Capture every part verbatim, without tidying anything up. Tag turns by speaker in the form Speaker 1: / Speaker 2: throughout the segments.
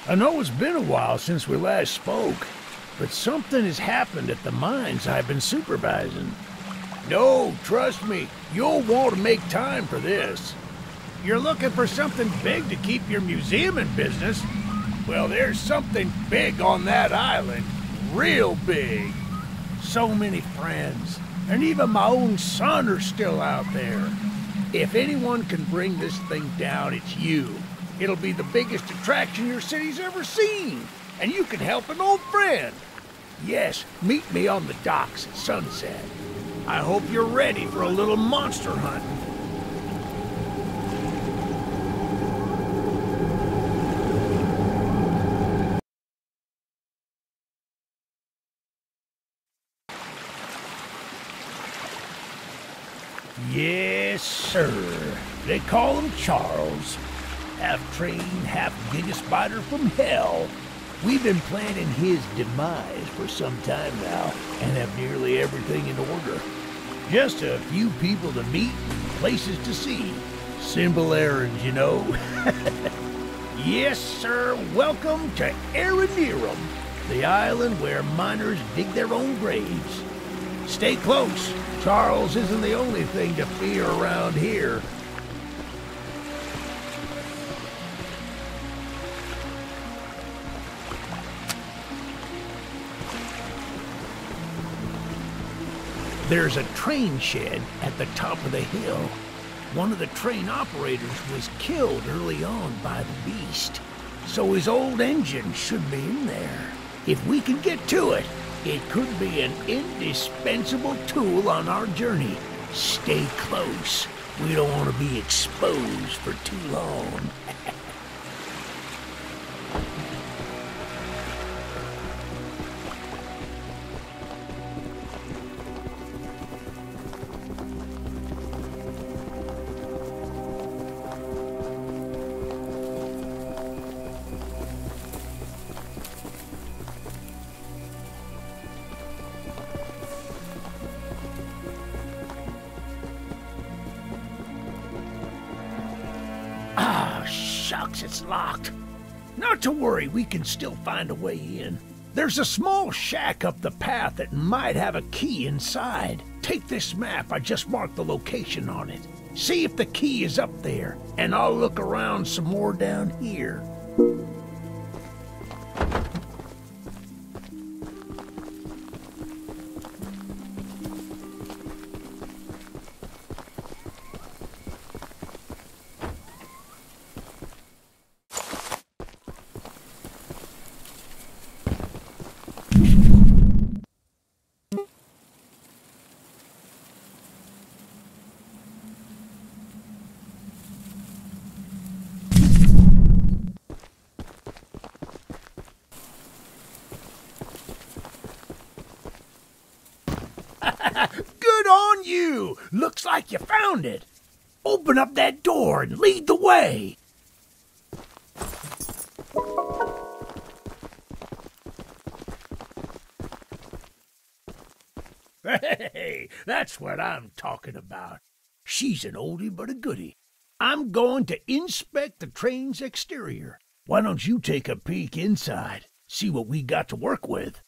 Speaker 1: I know it's been a while since we last spoke, but something has happened at the mines I've been supervising. No, trust me, you'll want to make time for this. You're looking for something big to keep your museum in business? Well, there's something big on that island. Real big. So many friends, and even my own son are still out there. If anyone can bring this thing down, it's you. It'll be the biggest attraction your city's ever seen, and you can help an old friend. Yes, meet me on the docks at sunset. I hope you're ready for a little monster hunting. Yes, sir. They call him Charles. Half trained, half giga spider from hell. We've been planning his demise for some time now, and have nearly everything in order. Just a few people to meet and places to see. Simple errands, you know. Yes, sir. Welcome to Aranearum, the island where miners dig their own graves. Stay close. Charles isn't the only thing to fear around here. There's a train shed at the top of the hill. One of the train operators was killed early on by the beast, so his old engine should be in there. If we can get to it, it could be an indispensable tool on our journey. Stay close. We don't want to be exposed for too long. Shucks, it's locked. Not to worry, we can still find a way in. There's a small shack up the path that might have a key inside. Take this map, I just marked the location on it. See if the key is up there, and I'll look around some more down here. Good on you! Looks like you found it. Open up that door and lead the way. Hey, that's what I'm talking about. She's an oldie but a goodie. I'm going to inspect the train's exterior. Why don't you take a peek inside? See what we got to work with.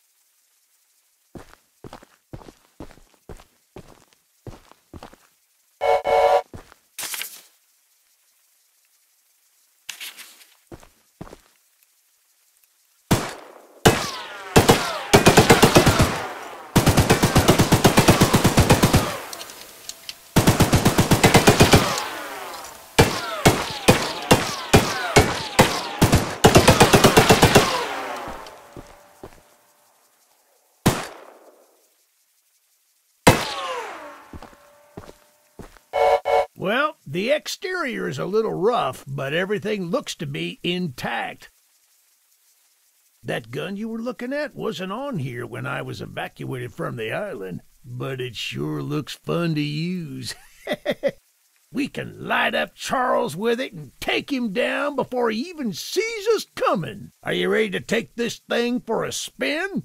Speaker 1: Well, the exterior is a little rough, but everything looks to be intact. That gun you were looking at wasn't on here when I was evacuated from the island, but it sure looks fun to use. We can light up Charles with it and take him down before he even sees us coming. Are you ready to take this thing for a spin?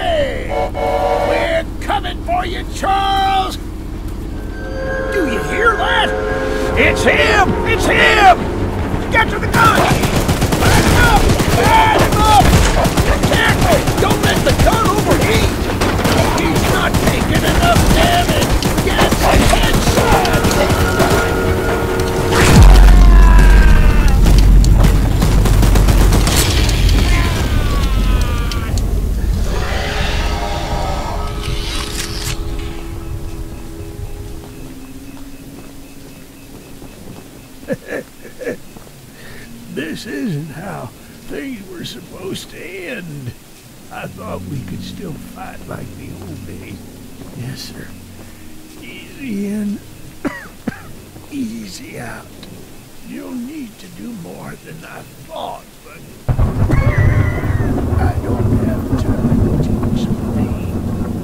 Speaker 1: We're coming for you, Charles! Do you hear him! It's him! Get to the gun! Back up! Back him up! Careful! Don't let the gun overheat! He's not taking enough damage! Get the headshot! This isn't how things were supposed to end. I thought we could still fight like the old days. Yes, sir. Easy in, easy out. You'll need to do more than I thought, but I don't have time to explain.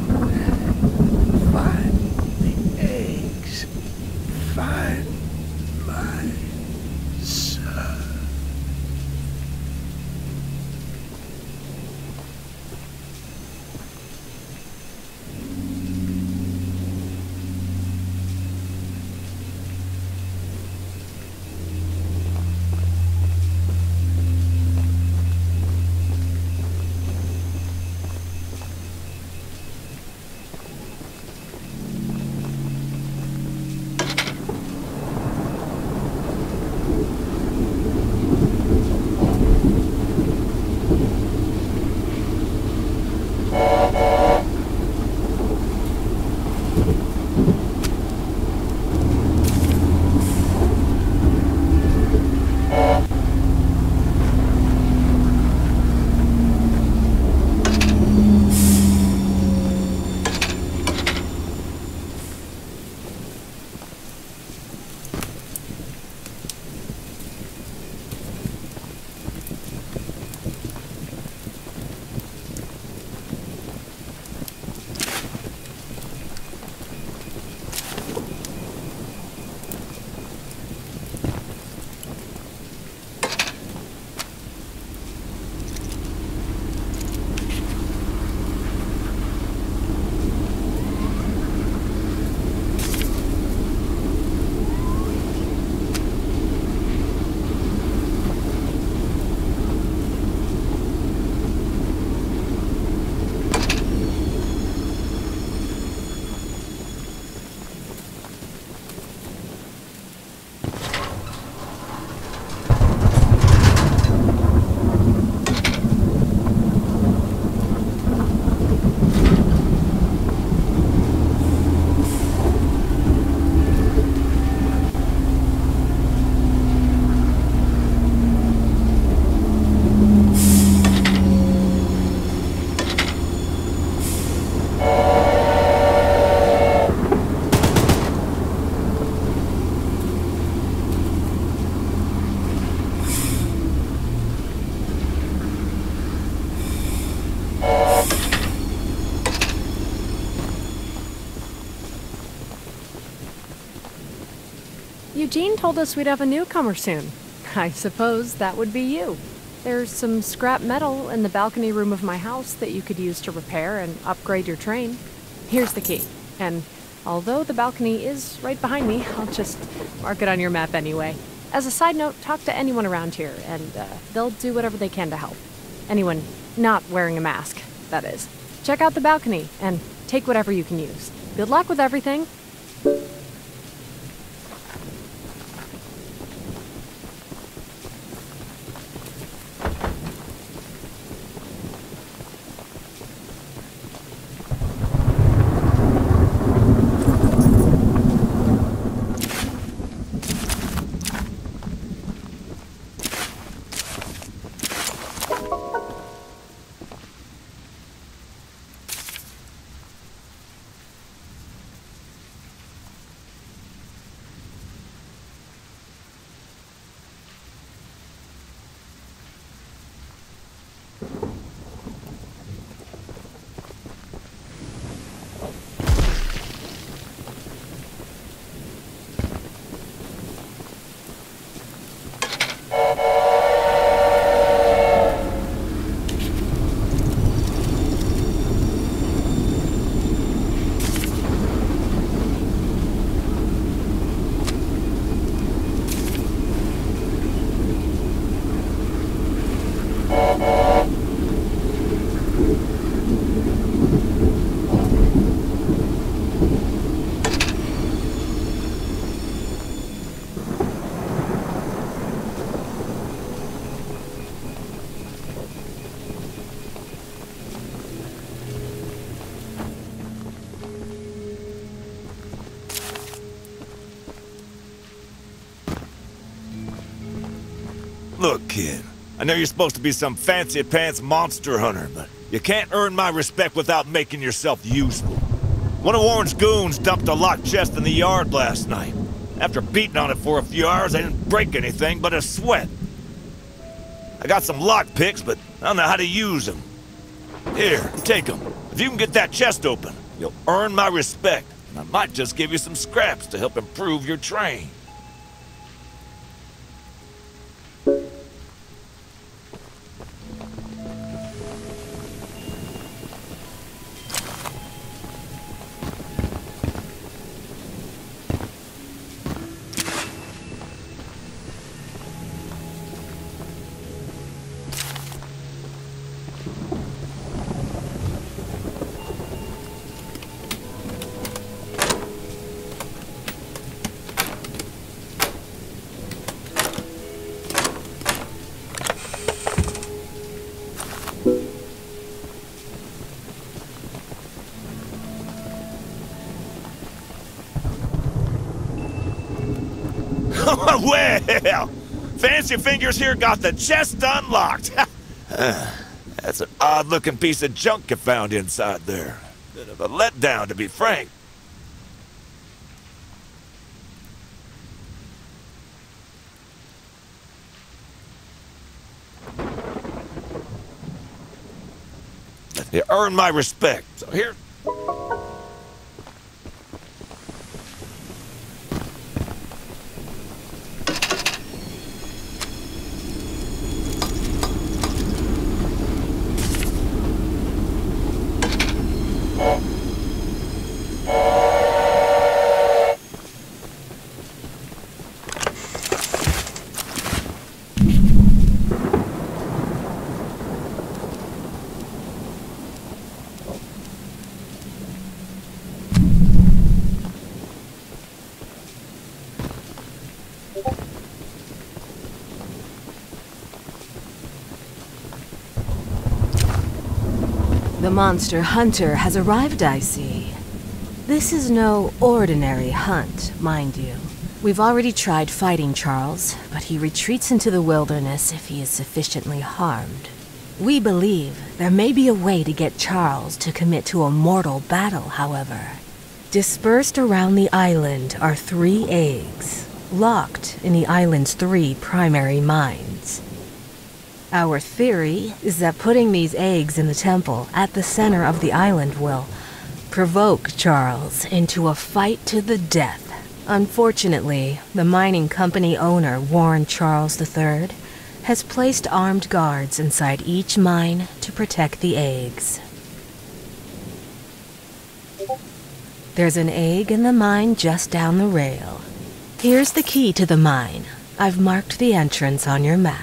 Speaker 1: Find the eggs. Find my son.
Speaker 2: Eugene told us we'd have a newcomer soon. I suppose that would be you. There's some scrap metal in the balcony room of my house that you could use to repair and upgrade your train. Here's the key. And although the balcony is right behind me, I'll just mark it on your map anyway. As a side note, talk to anyone around here, and uh, they'll do whatever they can to help. Anyone not wearing a mask, that is. Check out the balcony, and take whatever you can use. Good luck with everything.
Speaker 3: Look, kid, I know you're supposed to be some fancy-pants monster hunter, but you can't earn my respect without making yourself useful. One of Warren's goons dumped a locked chest in the yard last night. After beating on it for a few hours, I didn't break anything but a sweat. I got some lock picks, but I don't know how to use them. Here, take them. If you can get that chest open, you'll earn my respect. And I might just give you some scraps to help improve your train. Well, Fancy Fingers here got the chest unlocked. uh, that's an odd-looking piece of junk you found inside there. Bit of a letdown, to be frank. You earned my respect, so here...
Speaker 4: The monster hunter has arrived, I see. This is no ordinary hunt, mind you. We've already tried fighting Charles, but he retreats into the wilderness if he is sufficiently harmed. We believe there may be a way to get Charles to commit to a mortal battle, however. Dispersed around the island are three eggs, locked in the island's three primary mines. Our theory is that putting these eggs in the temple at the center of the island will provoke Charles into a fight to the death. Unfortunately, the mining company owner, Warren Charles the third, has placed armed guards inside each mine to protect the eggs. There's an egg in the mine just down the rail. Here's the key to the mine. I've marked the entrance on your map.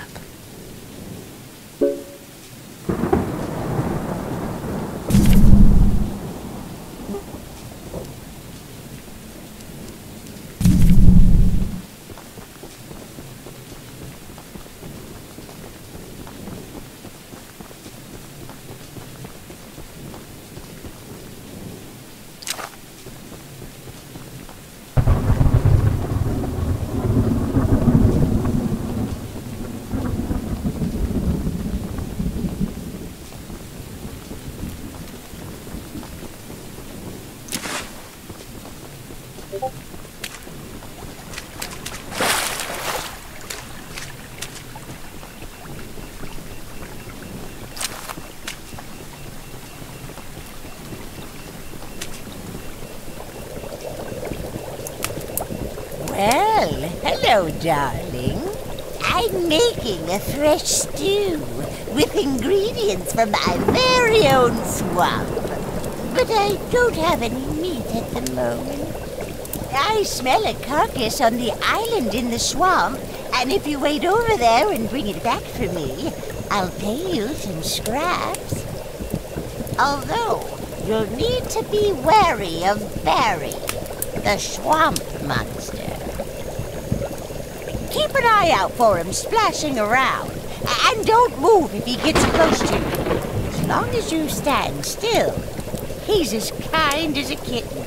Speaker 5: Well, hello, darling. I'm making a fresh stew with ingredients from my very own swamp. But I don't have any meat at the moment. I smell a carcass on the island in the swamp, and if you wait over there and bring it back for me, I'll pay you some scraps. Although, you'll need to be wary of Barry, the swamp monster. Keep an eye out for him splashing around, and don't move if he gets close to you. As long as you stand still, he's as kind as a kitten.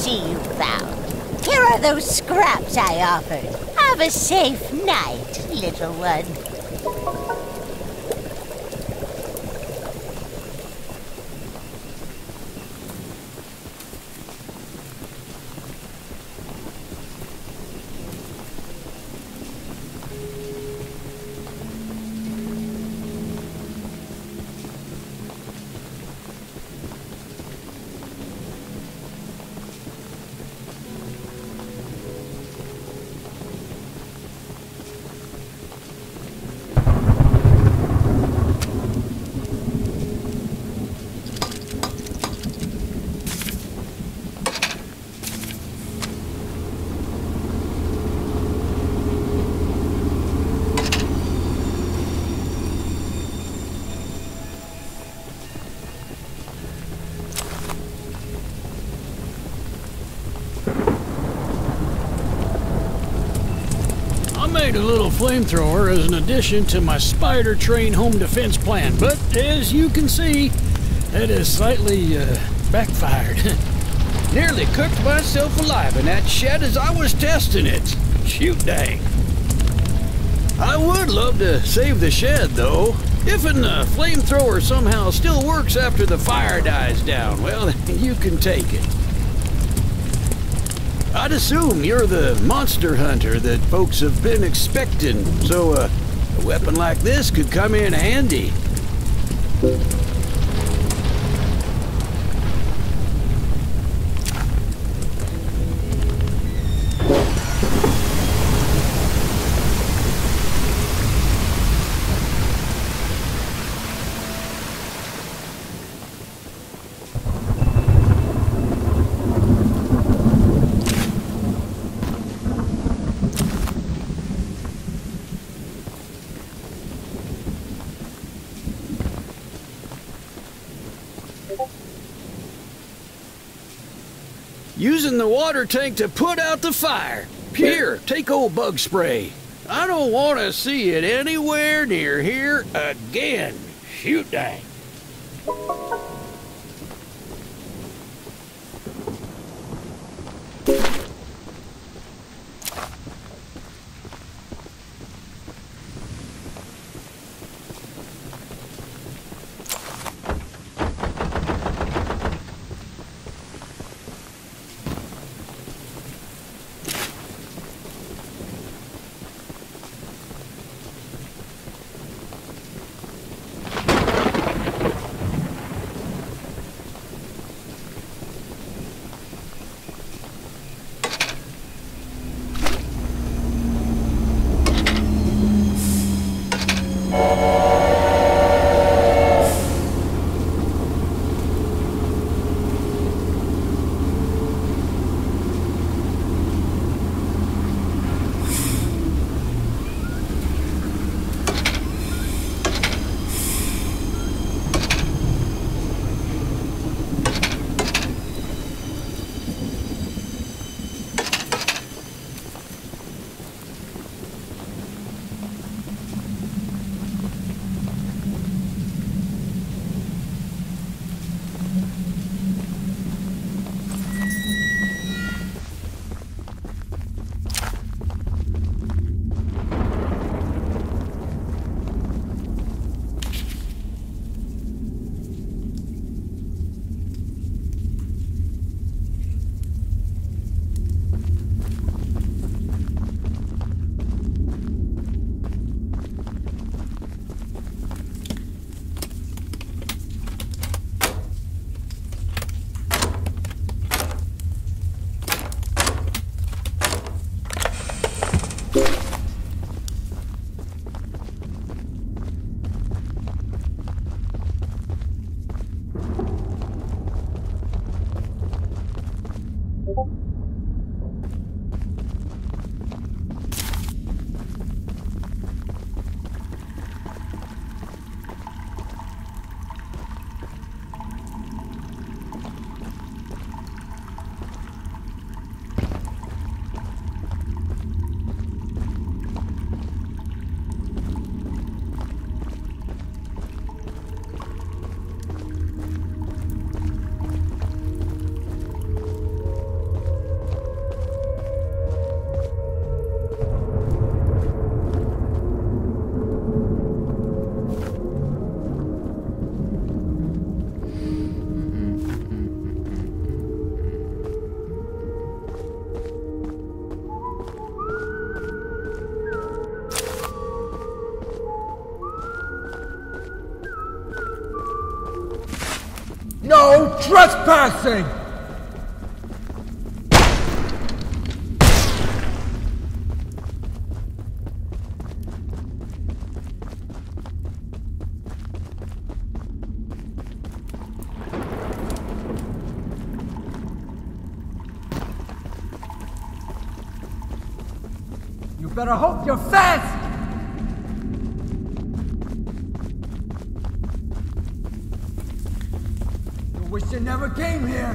Speaker 5: see you found. Here are those scraps I offered. Have a safe night, little one.
Speaker 1: I made a little flamethrower as an addition to my spider train home defense plan, but as you can see, that has slightly uh, backfired. Nearly cooked myself alive in that shed as I was testing it. Shoot dang. I would love to save the shed, though. If an uh, flamethrower somehow still works after the fire dies down, well, you can take it. I'd assume you're the monster hunter that folks have been expecting, so uh, a weapon like this could come in handy. Using the water tank to put out the fire. Here, take old bug spray. I don't want to see it anywhere near here again. Shoot dang.
Speaker 6: No trespassing! You better hope you're fast! You wish you never came here!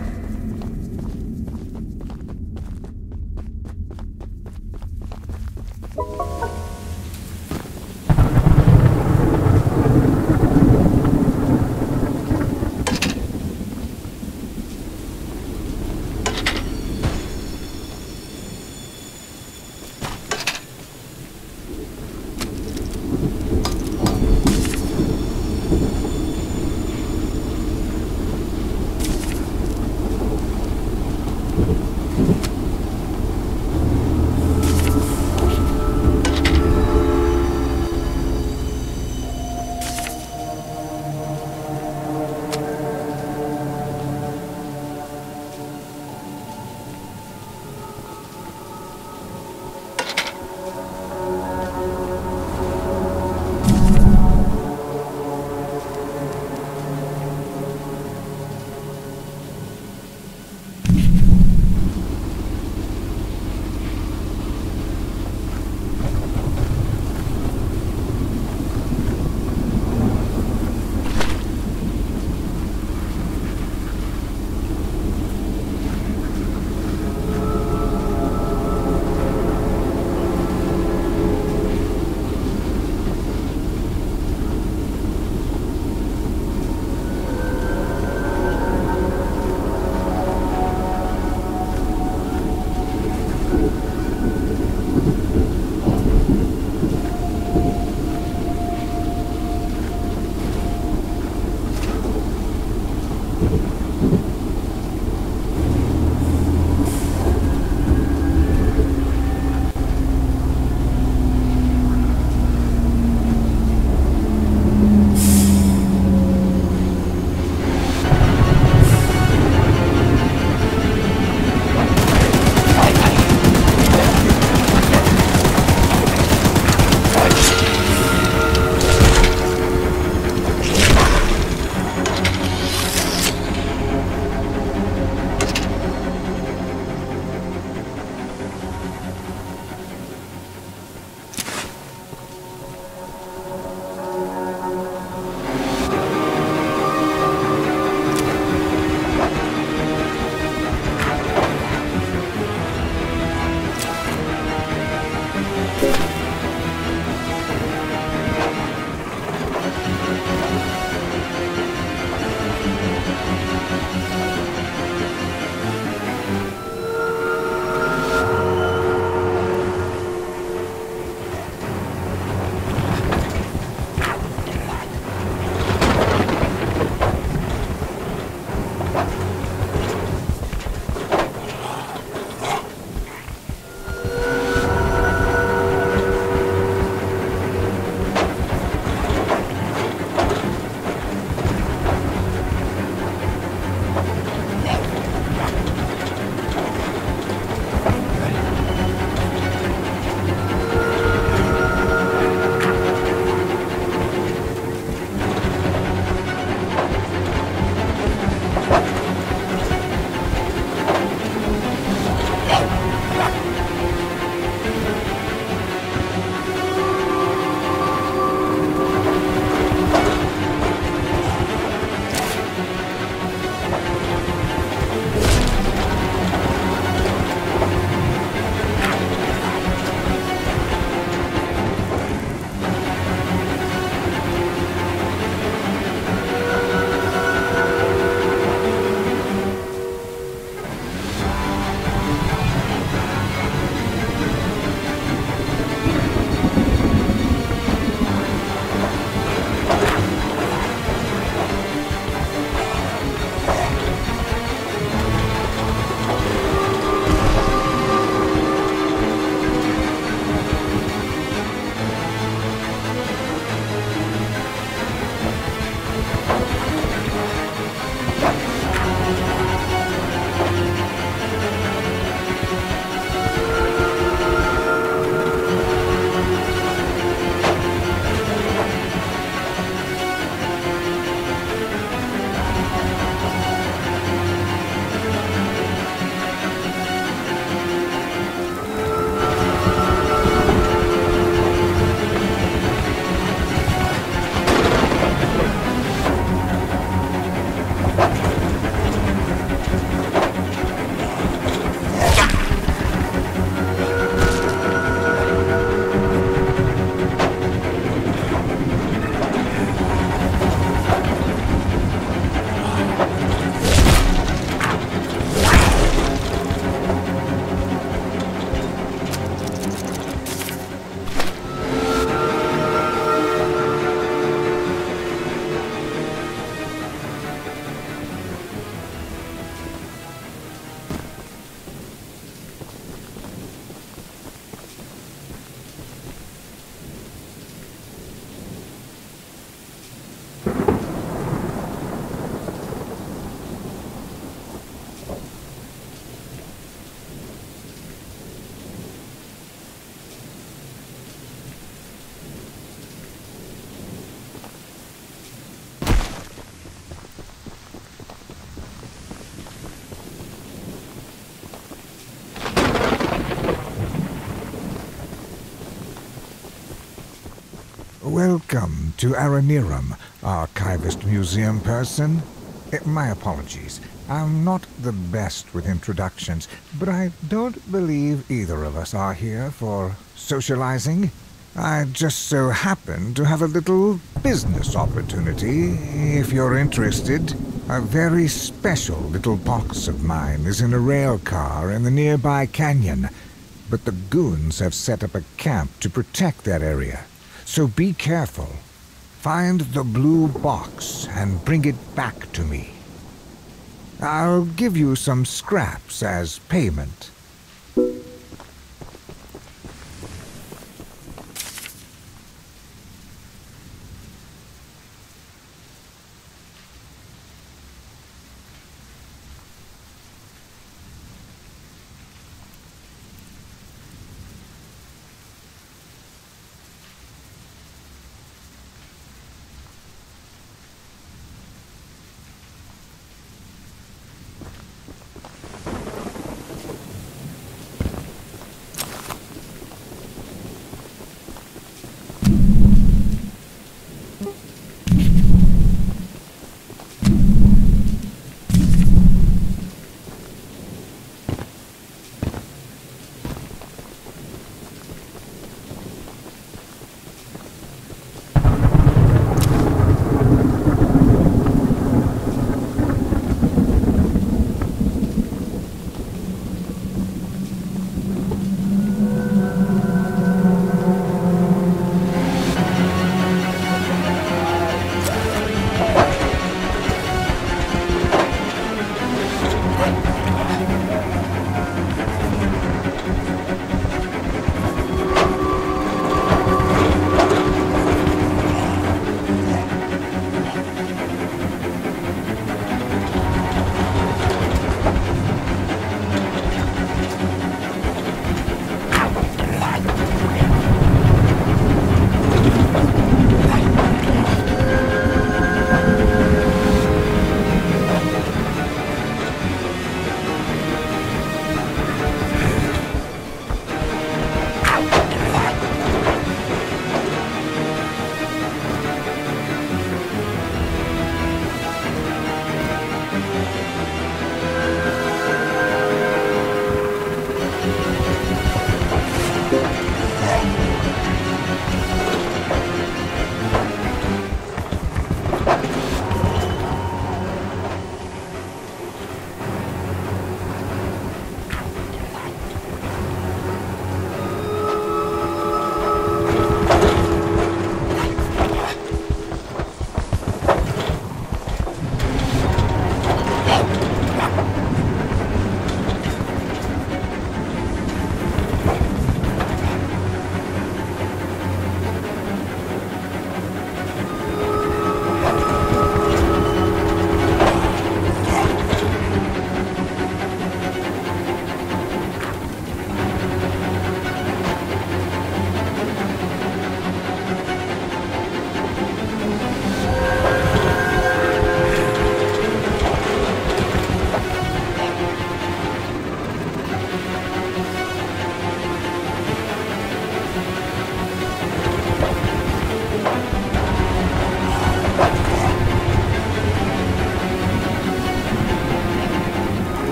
Speaker 7: Welcome to Aranirum, Archivist Museum person. Uh, My apologies. I'm not the best with introductions, but I don't believe either of us are here for socializing. I just so happen to have a little business opportunity, if you're interested. A very special little box of mine is in a rail car in the nearby canyon, but the goons have set up a camp to protect that area. So be careful. Find the blue box and bring it back to me. I'll give you some scraps as payment.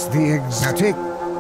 Speaker 7: That's the exotic.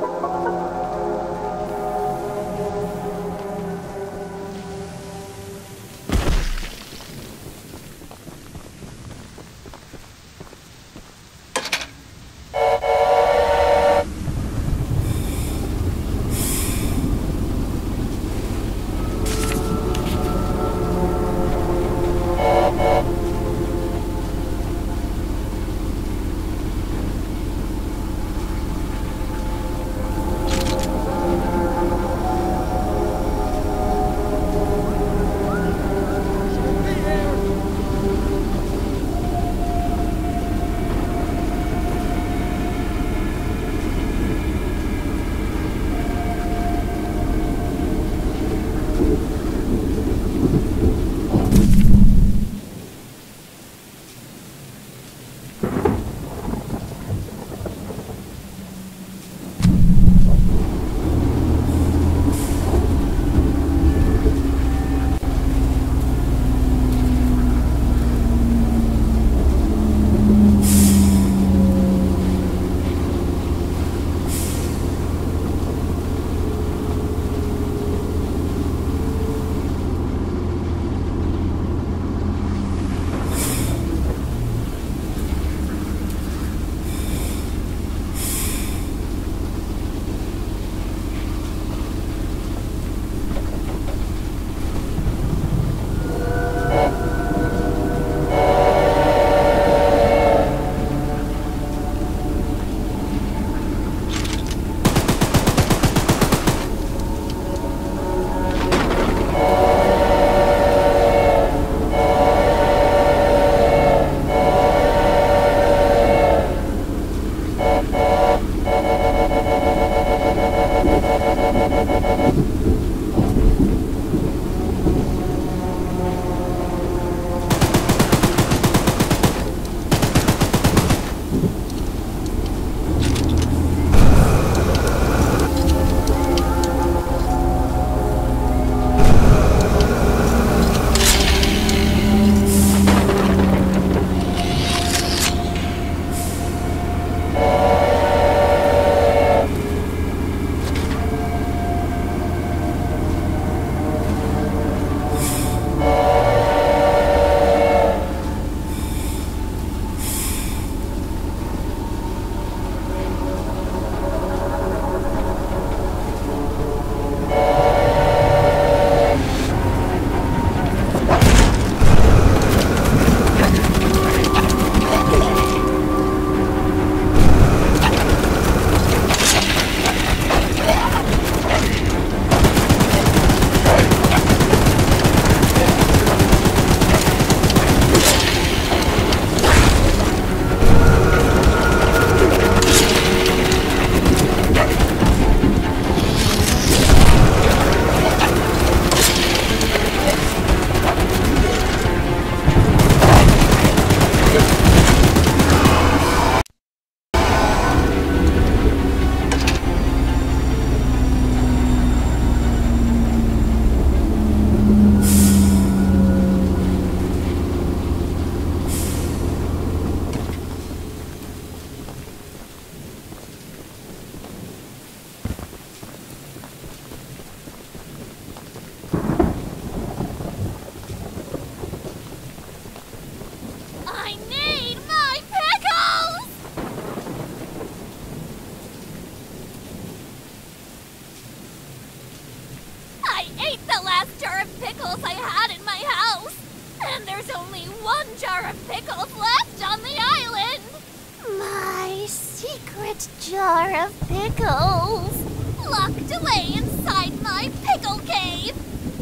Speaker 8: Jar of pickles, locked away inside my pickle cave.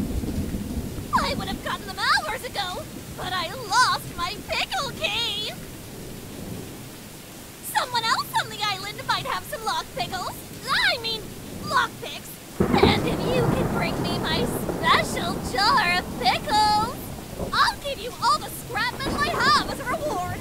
Speaker 8: I would have gotten them hours ago, but I lost my pickle cave. Someone else on the island might have some lock pickles. I mean, lockpicks. And if you can bring me my special jar of pickles, I'll give you all the scrap metal I have as a reward.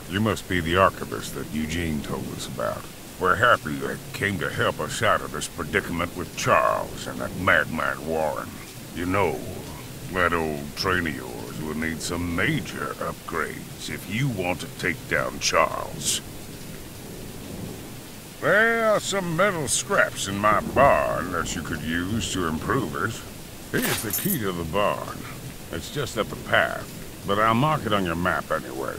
Speaker 9: You must be the archivist that Eugene told us about. We're happy you came to help us out of this predicament with Charles and that madman Warren. You know, that old train of yours will need some major upgrades if you want to take down Charles. There are some metal scraps in my barn that you could use to improve it. Here's the key to the barn. It's just up the path, but I'll mark it on your map anyway.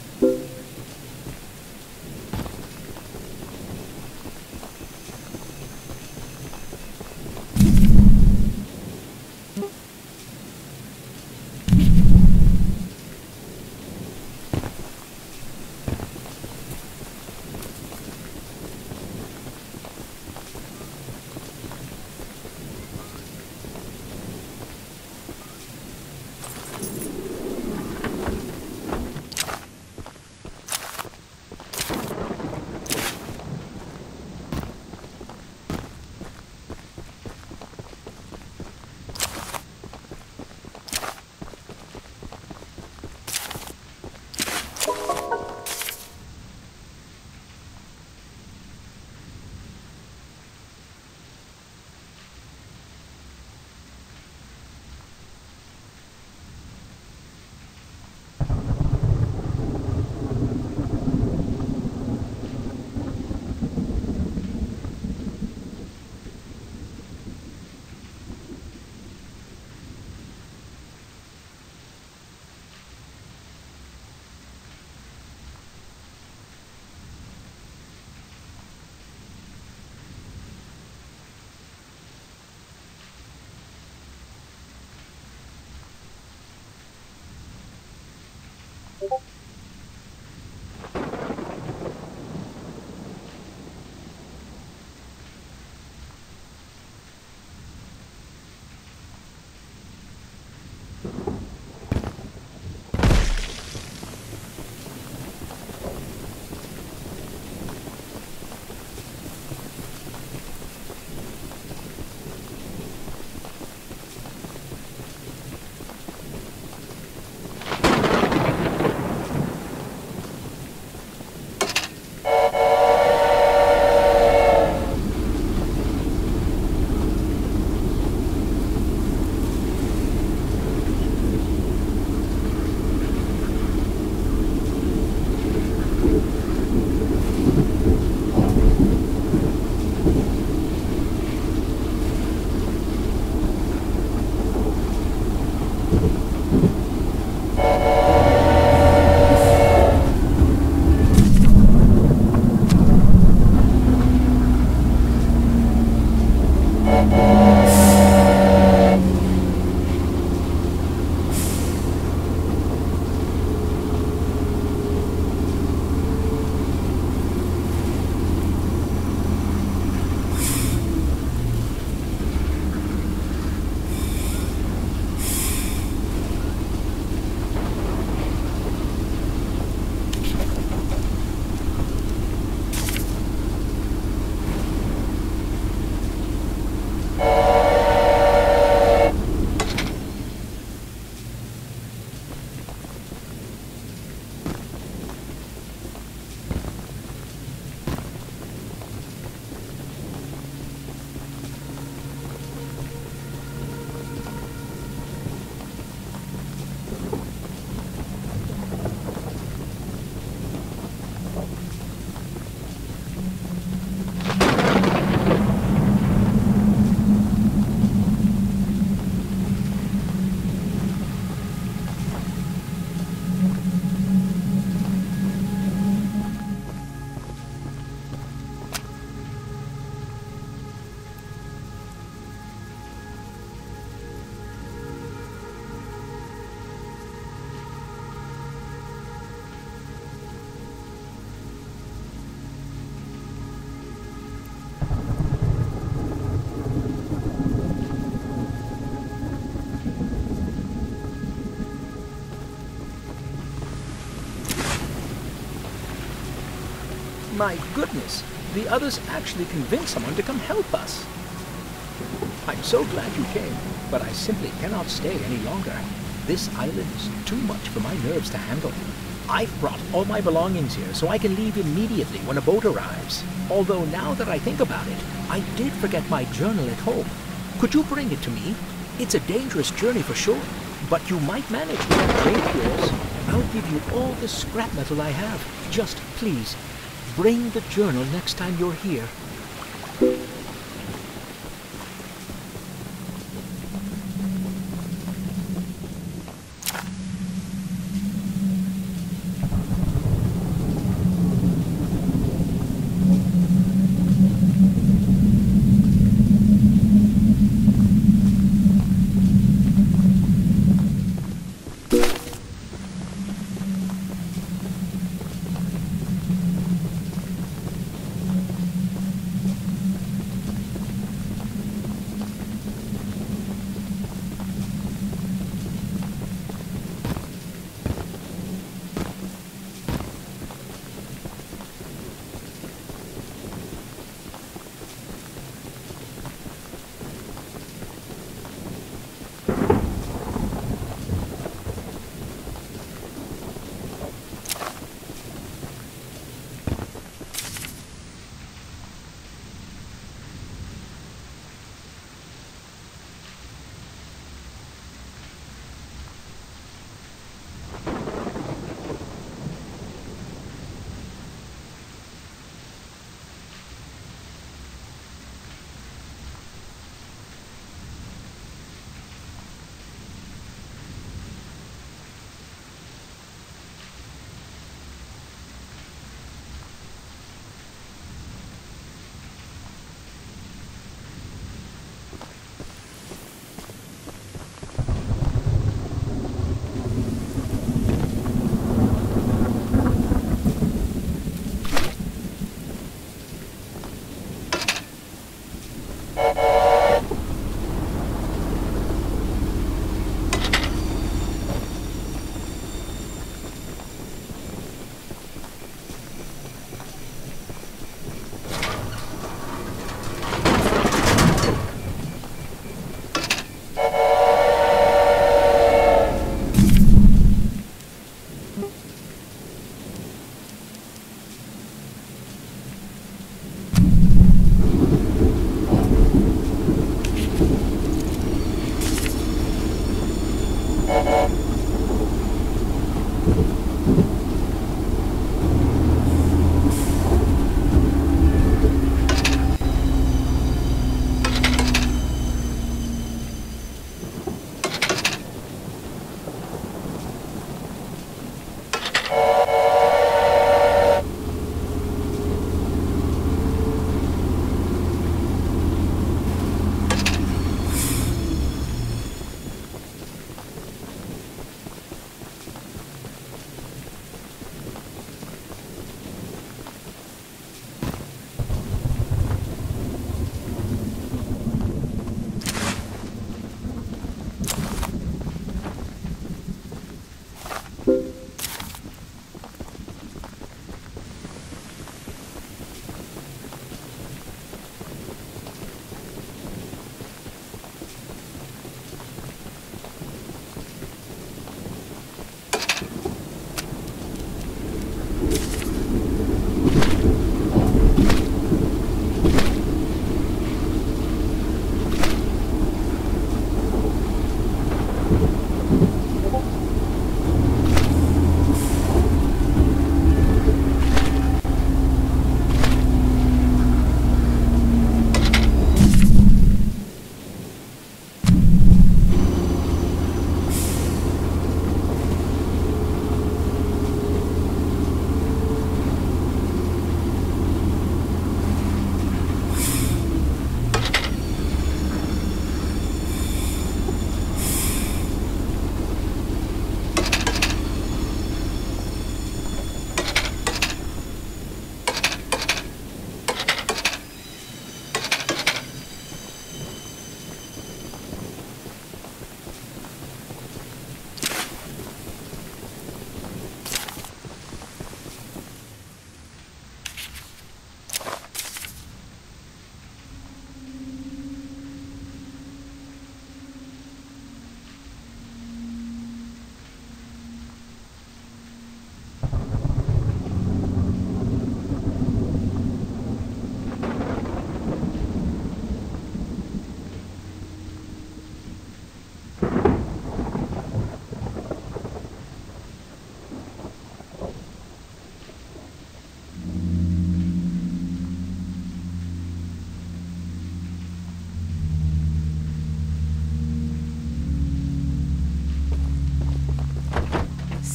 Speaker 10: My goodness, the others actually convinced someone to come help us. I'm so glad you came, but I simply cannot stay any longer. This island is too much for my nerves to handle. I've brought all my belongings here so I can leave immediately when a boat arrives. Although now that I think about it, I did forget my journal at home. Could you bring it to me? It's a dangerous journey for sure, but you might manage with that crate of yours. I'll give you all the scrap metal I have. Just please, bring the journal next time you're here.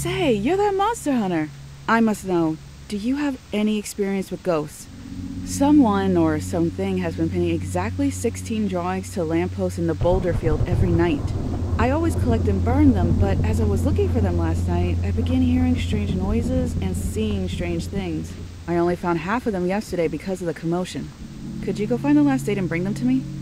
Speaker 11: Say, you're that monster hunter. I must know, do you have any experience with ghosts? Someone or something has been pinning exactly sixteen drawings to lampposts in the boulder field every night. I always collect and burn them, but as I was looking for them last night, I began hearing strange noises and seeing strange things. I only found half of them yesterday because of the commotion. Could you go find the last date and bring them to me?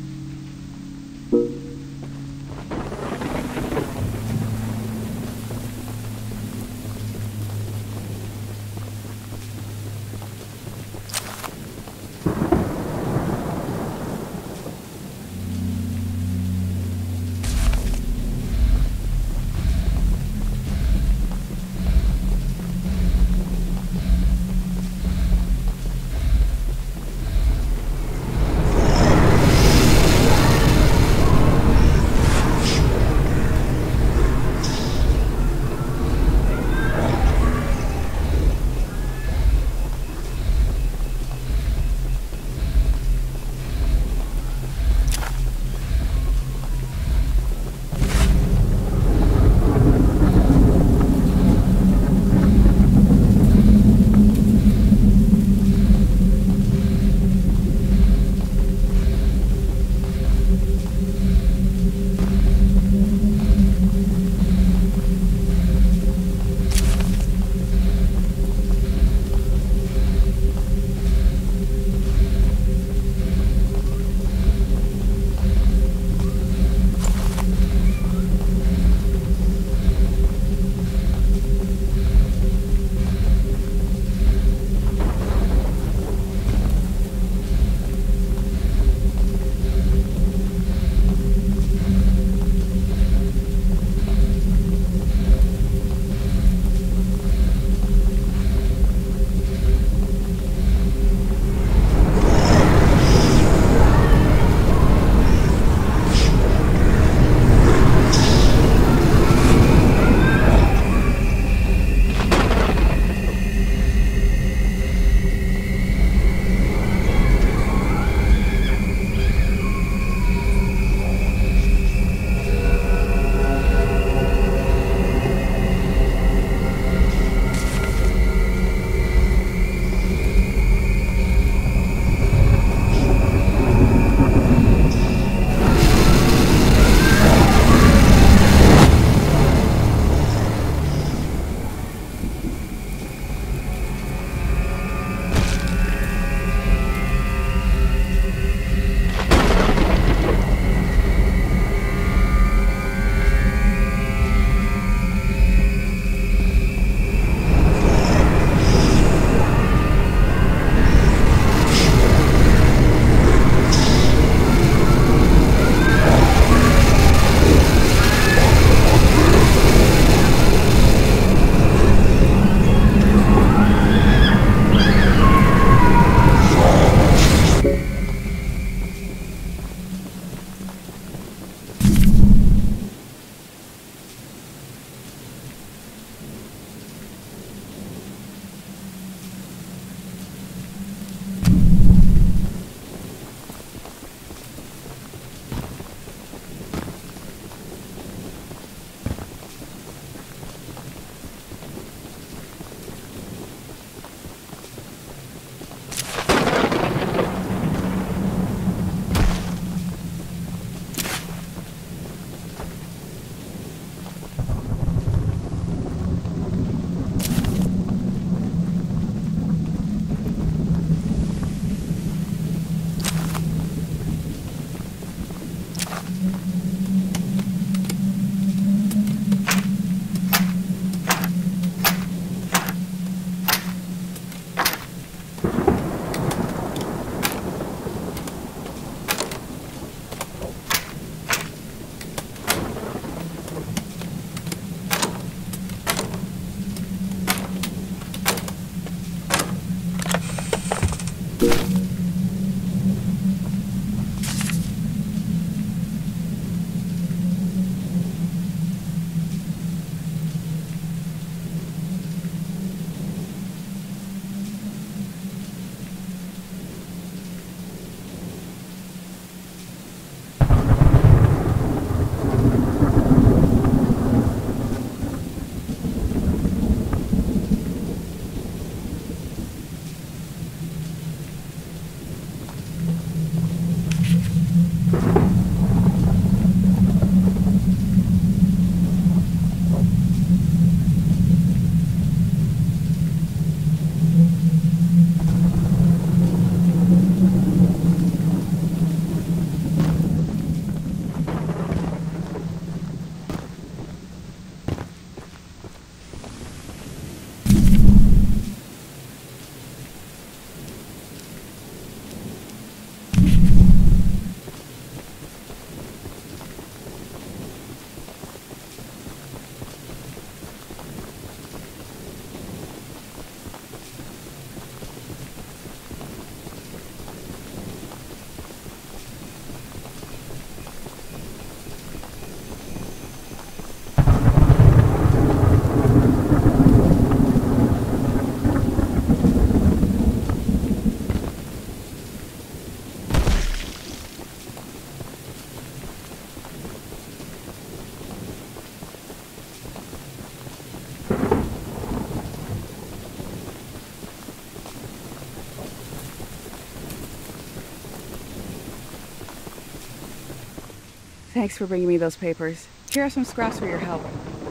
Speaker 11: Thanks for bringing me those papers. Here are some scraps for your help.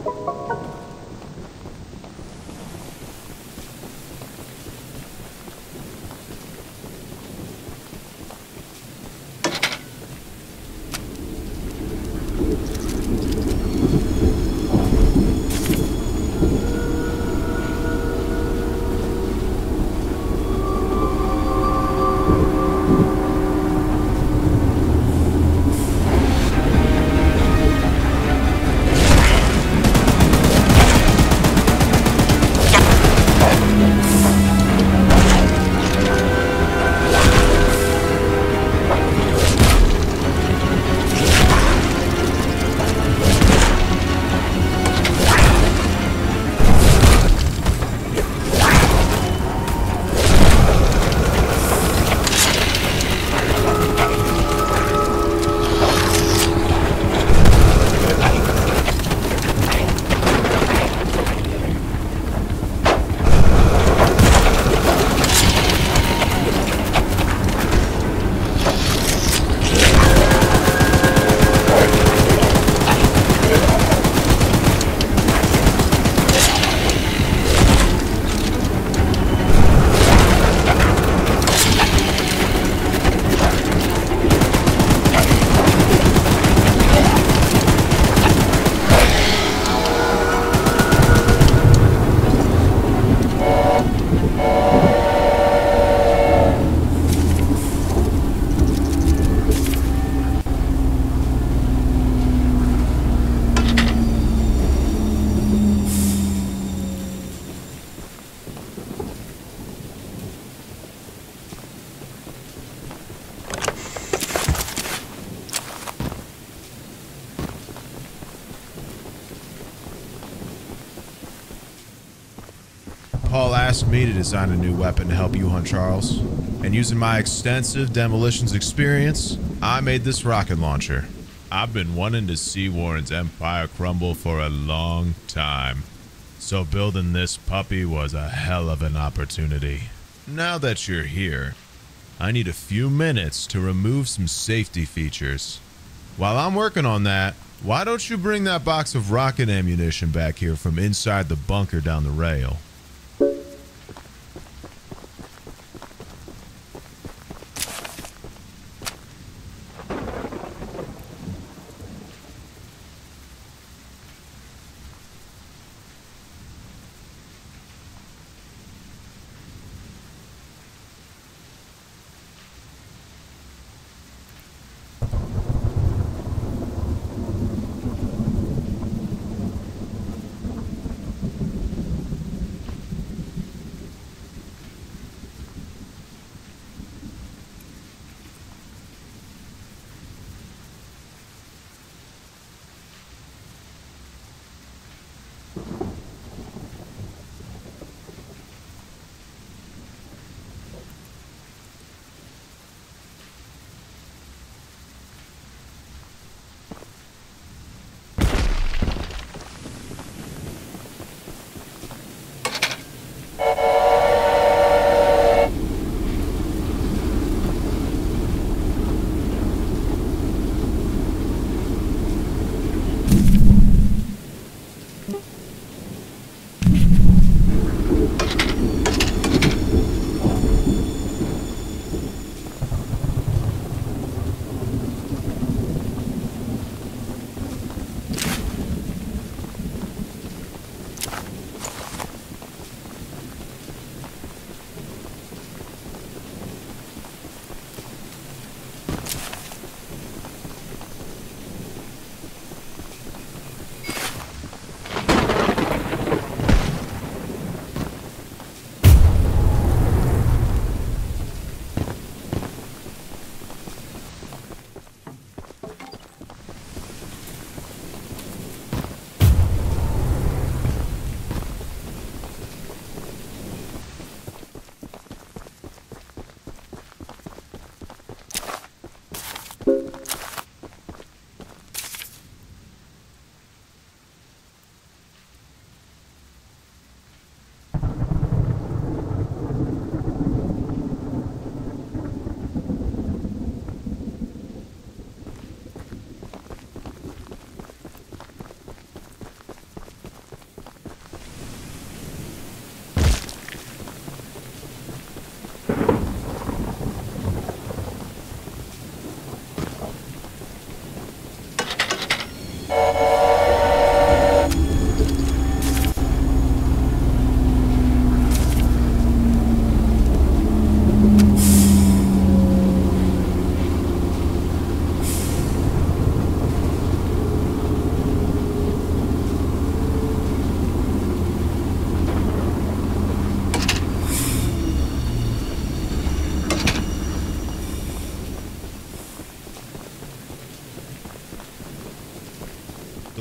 Speaker 12: Paul asked me to design a new weapon to help you hunt Charles, and using my extensive demolitions experience, I made this rocket launcher. I've been wanting to see Warren's empire crumble for a long time, so building this puppy was a hell of an opportunity. Now that you're here, I need a few minutes to remove some safety features. While I'm working on that, why don't you bring that box of rocket ammunition back here from inside the bunker down the rail?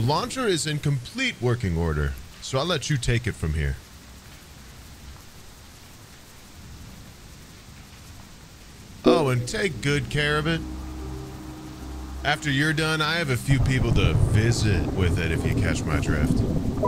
Speaker 12: launcher is in complete working order, so I'll let you take it from here. Oh, and take good care of it. After you're done, I have a few people to visit with it, if you catch my drift.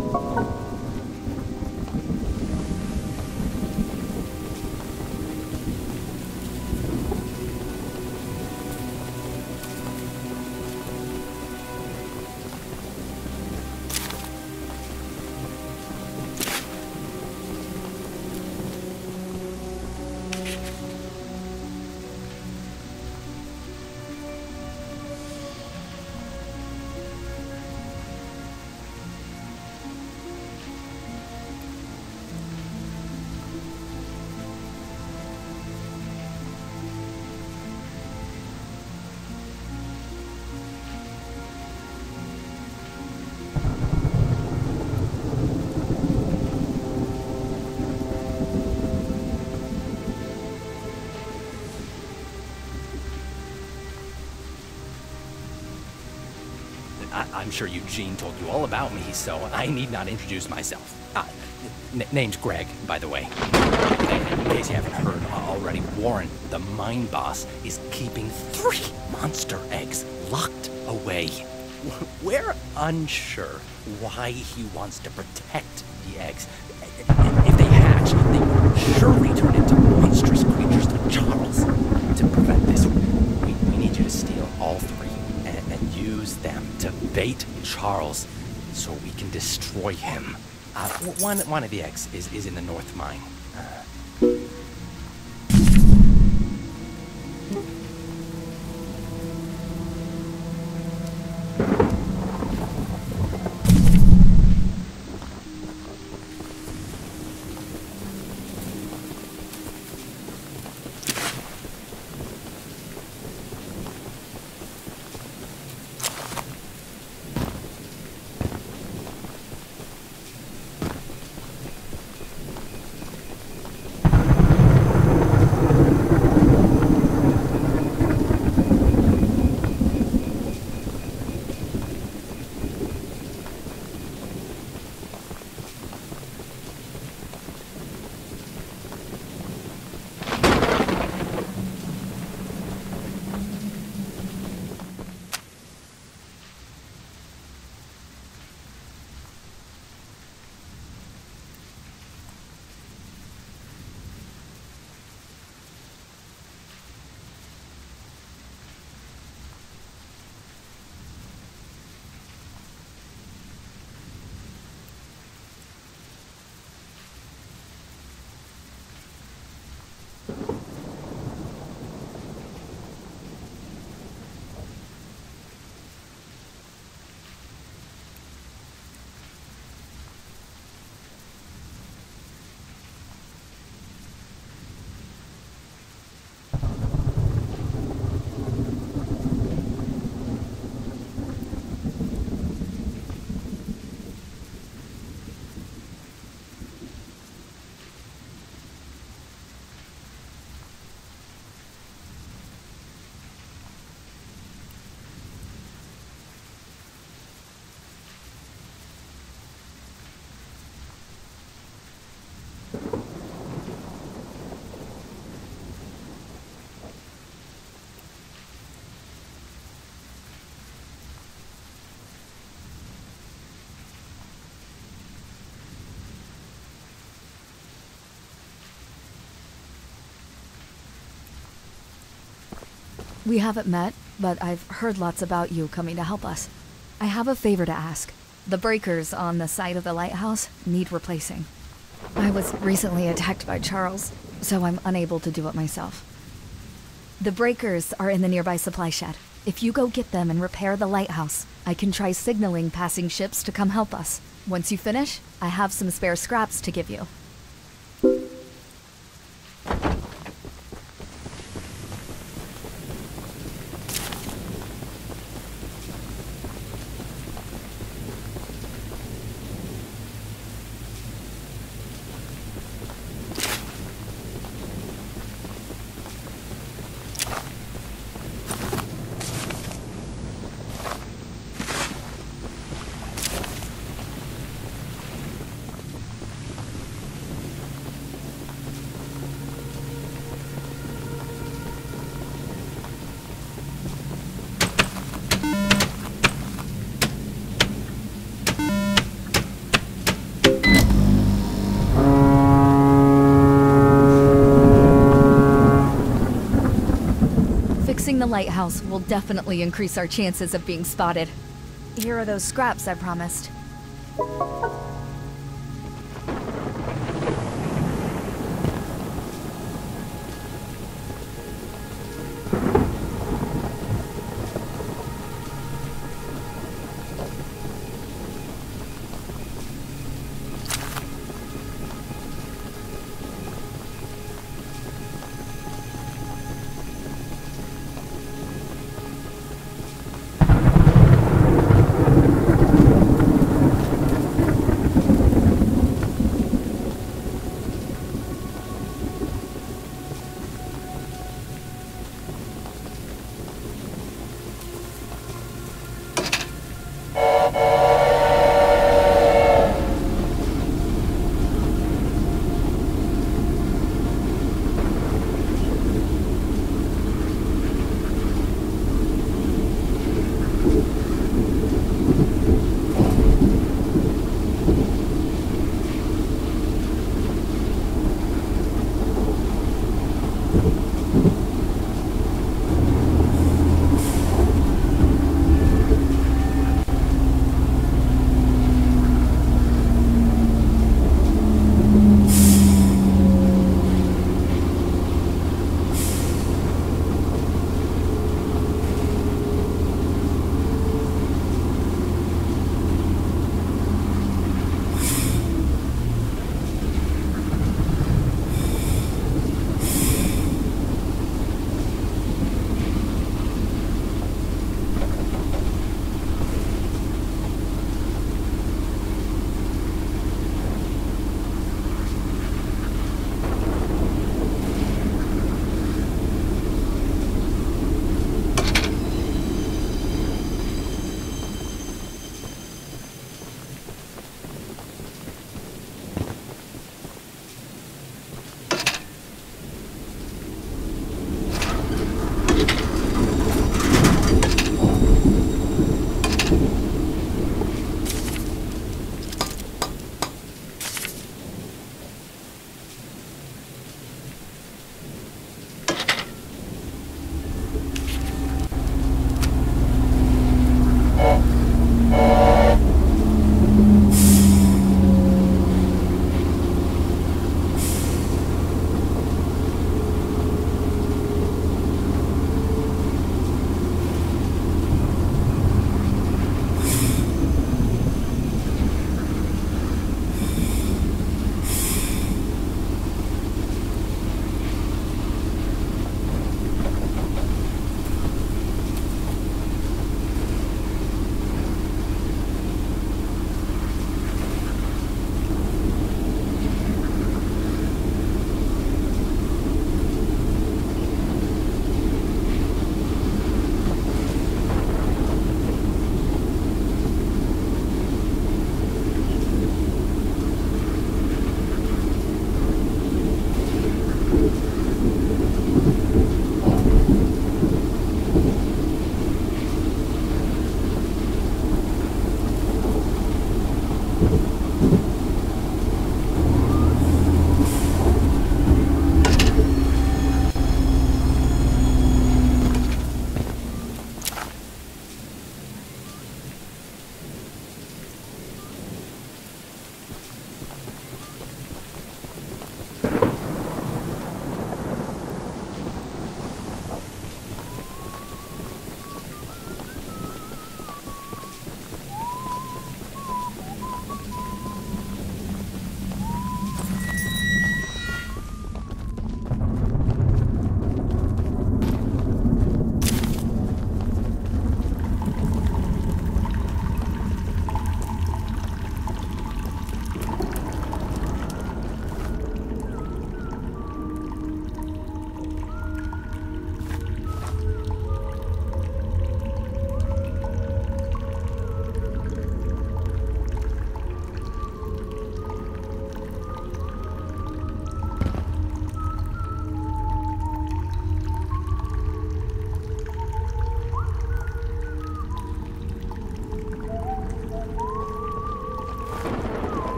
Speaker 13: I'm sure Eugene told you all about me, so I need not introduce myself. Ah, n name's Greg, by the way. In case you haven't heard already, Warren, the mine boss, is keeping three monster eggs locked away. We're unsure why he wants to protect the eggs. If they hatch, they will surely turn into monstrous creatures like Charles. To prevent this, we, we need you to steal all three and, and use them to bait Charles so we can destroy him. Uh, one, one of the eggs is, is in the North Mine. Uh,
Speaker 14: We haven't met, but I've heard lots about you coming to help us. I have a favor to ask. The breakers on the side of the lighthouse need replacing. I was recently attacked by Charles, so I'm unable to do it myself. The breakers are in the nearby supply shed. If you go get them and repair the lighthouse, I can try signaling passing ships to come help us. Once you finish, I have some spare scraps to give you. lighthouse will definitely increase our chances of being spotted. Here are those scraps I promised.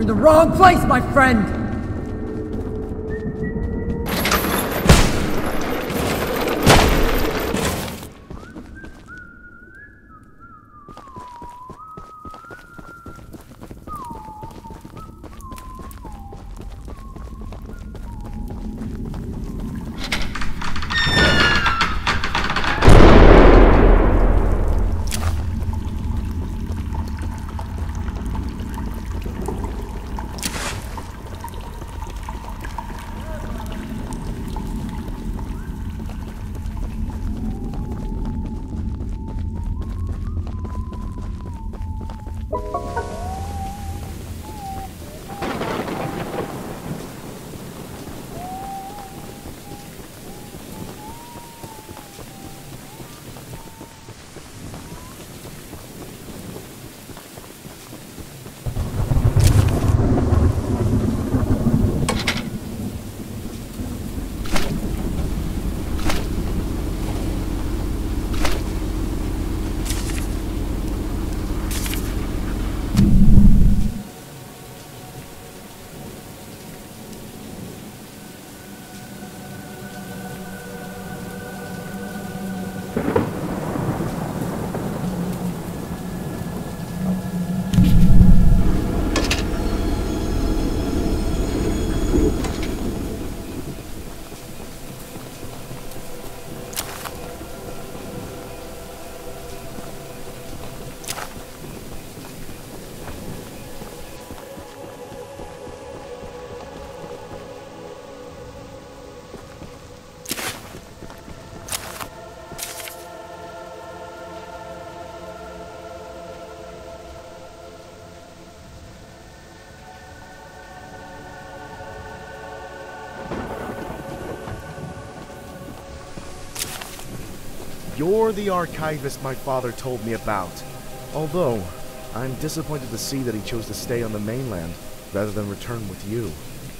Speaker 6: in the wrong place, my friend!
Speaker 15: You're the archivist my father told me about. Although, I'm disappointed to see that he chose to stay on the mainland rather than return with you.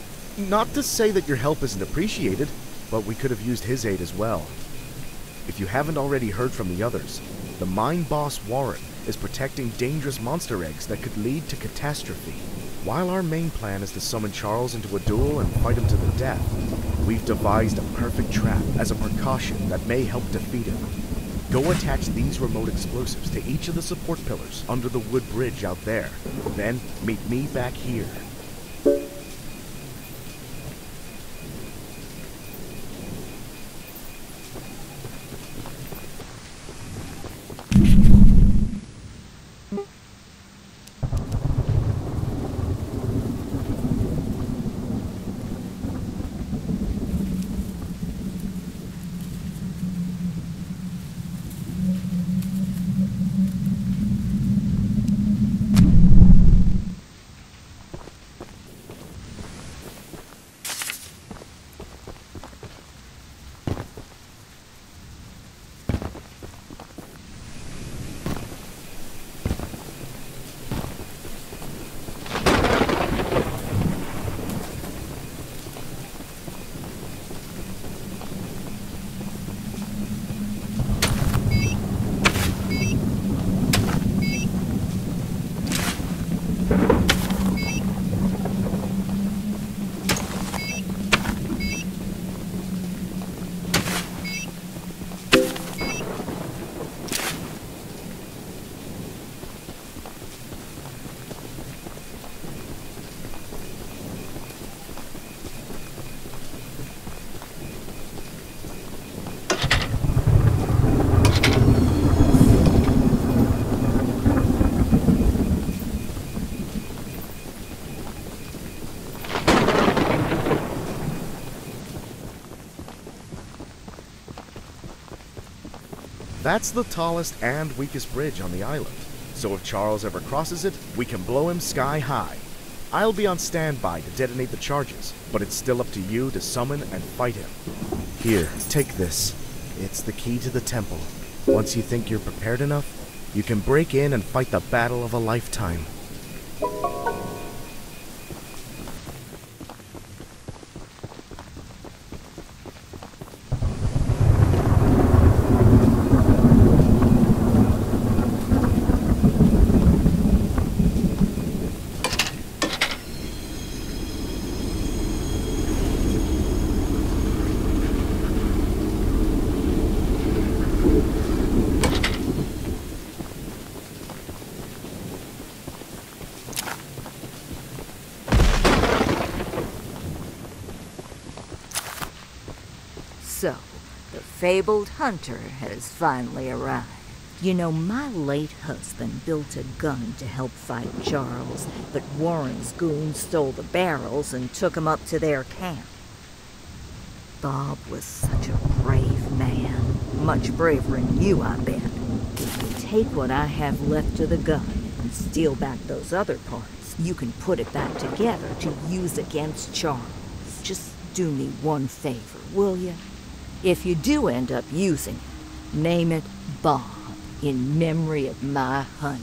Speaker 15: Not to say that your help isn't appreciated, but we could have used his aid as well. If you haven't already heard from the others, the mine boss Warren is protecting dangerous monster eggs that could lead to catastrophe. While our main plan is to summon Charles into a duel and fight him to the death, we've devised a perfect trap as a precaution that may help defeat him. Go attach these remote explosives to each of the support pillars under the wood bridge out there. Then meet me back here. That's the tallest and weakest bridge on the island, so if Charles ever crosses it, we can blow him sky high. I'll be on standby to detonate the charges, but it's still up to you to summon and fight him. Here, take this. It's the key to the temple. Once you think you're prepared enough, you can break in and fight the battle of a lifetime.
Speaker 16: fabled hunter has finally arrived. You know, my late husband built a gun to help fight Charles, but Warren's goons stole the barrels and took them up to their camp. Bob was such a brave man. Much braver than you, I bet. If you take what I have left of the gun and steal back those other parts, you can put it back together to use against Charles. Just do me one favor, will you? If you do end up using it, name it Bob, in memory of my honey.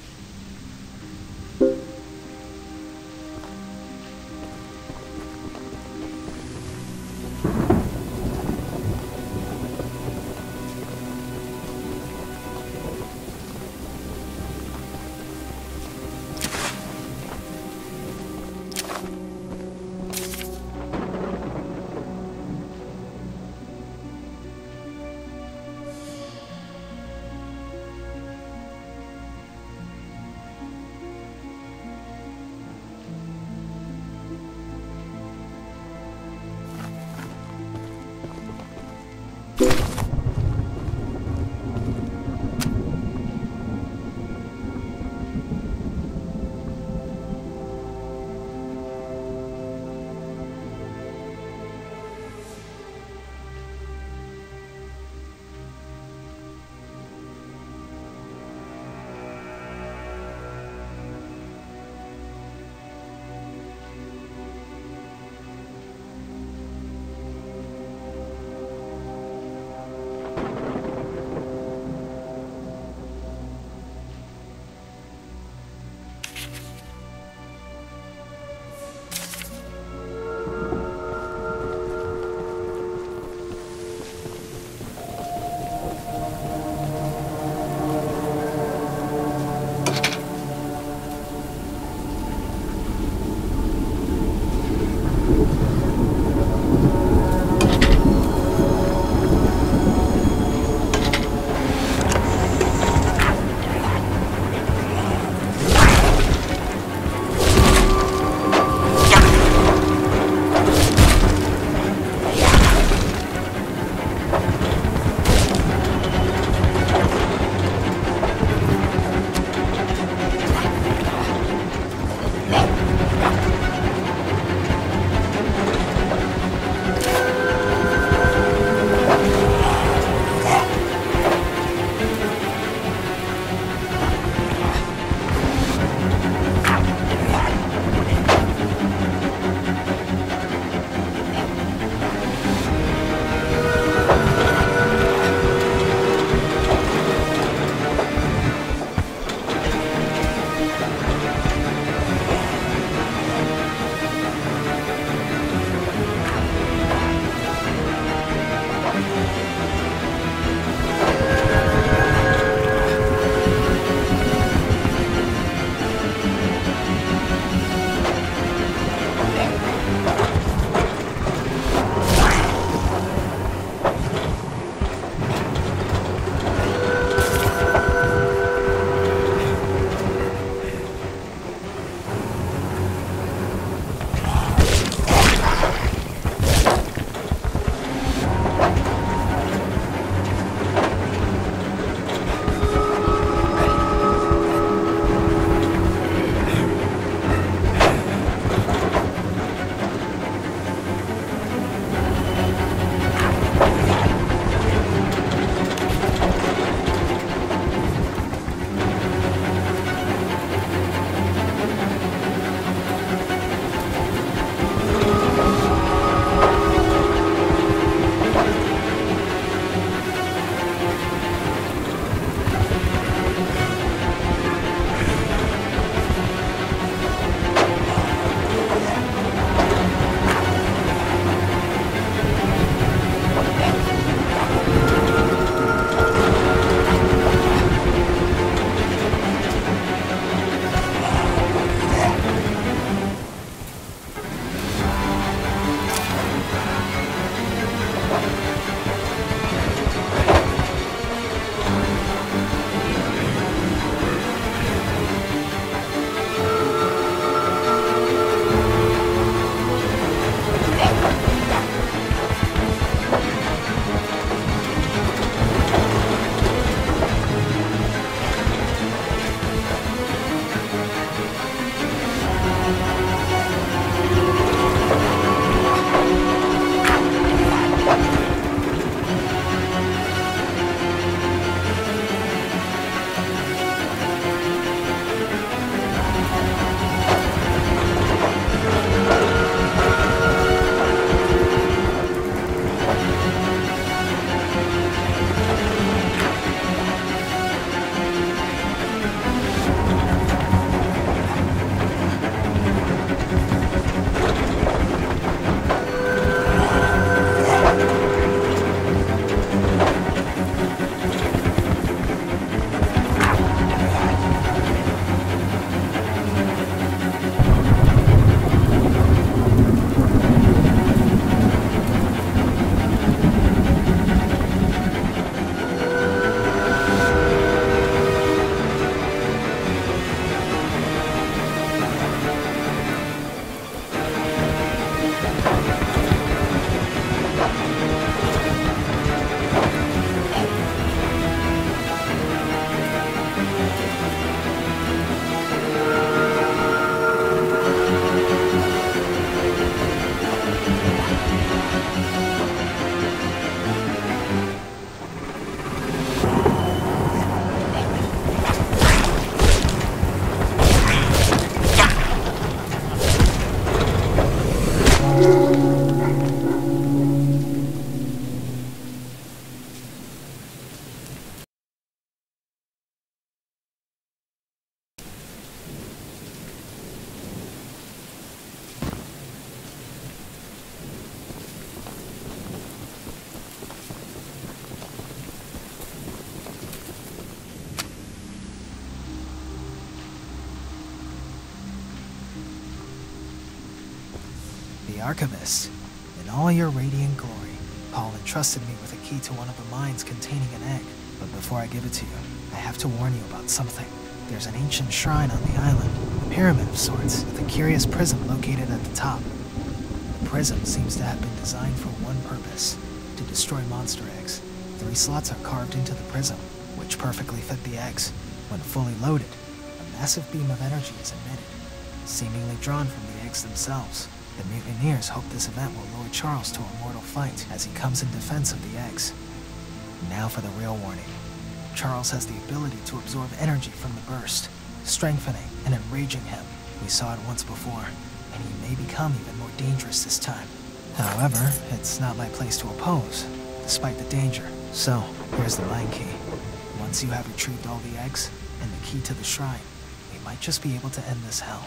Speaker 17: Archivist. In all your radiant glory, Paul entrusted me with a key to one of the mines containing an egg. But before I give it to you, I have to warn you about something. There's an ancient shrine on the island, a pyramid of sorts, with a curious prism located at the top. The prism seems to have been designed for one purpose, to destroy monster eggs. Three slots are carved into the prism, which perfectly fit the eggs. When fully loaded, a massive beam of energy is emitted, seemingly drawn from the eggs themselves. The mutineers hope this event will lure Charles to a mortal fight as he comes in defense of the eggs. Now for the real warning. Charles has the ability to absorb energy from the burst, strengthening and enraging him. We saw it once before, and he may become even more dangerous this time. However, it's not my place to oppose, despite the danger. So, here's the mine key. Once you have retrieved all the eggs, and the key to the shrine, we might just be able to end this hell.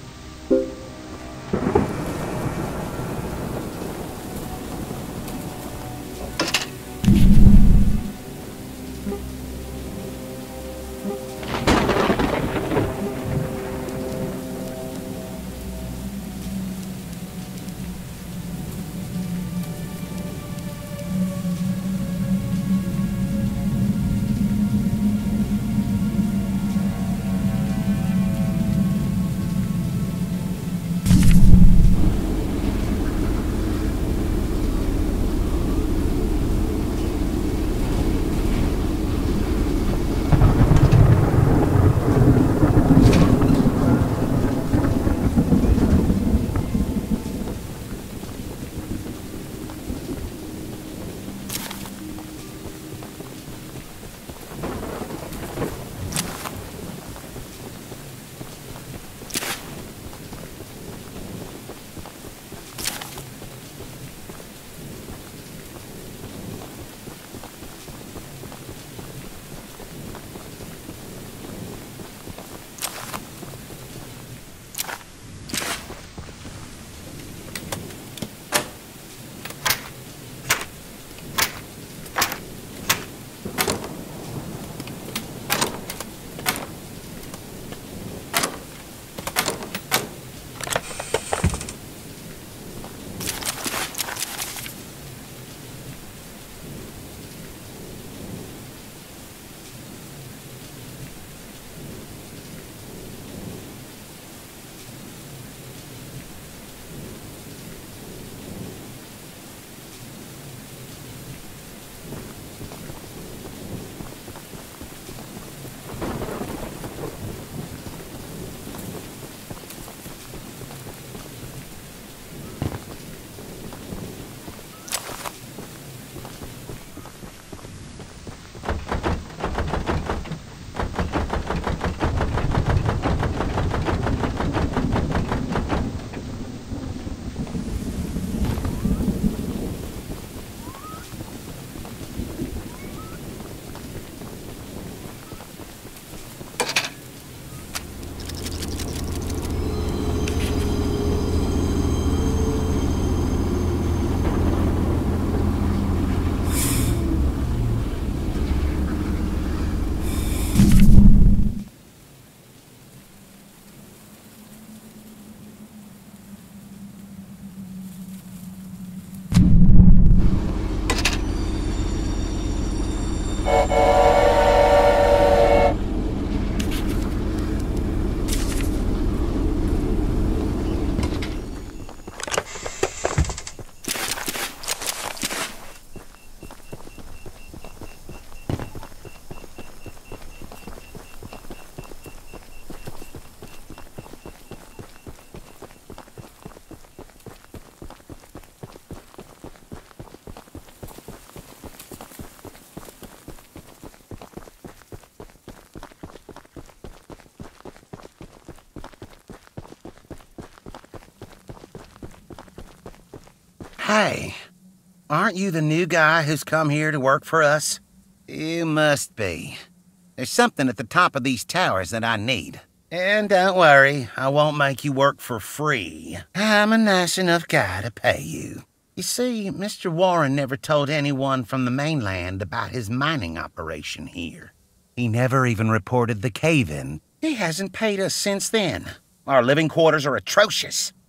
Speaker 18: Hey, aren't you the new guy who's come here to work for us? You must be. There's something at the top of these towers that I need. And don't worry, I won't make you work for free. I'm a nice enough guy to pay you. You see, Mister Warren never told anyone from the mainland about his mining operation here. He never even reported the cave-in. He hasn't paid us since then. Our living quarters are atrocious.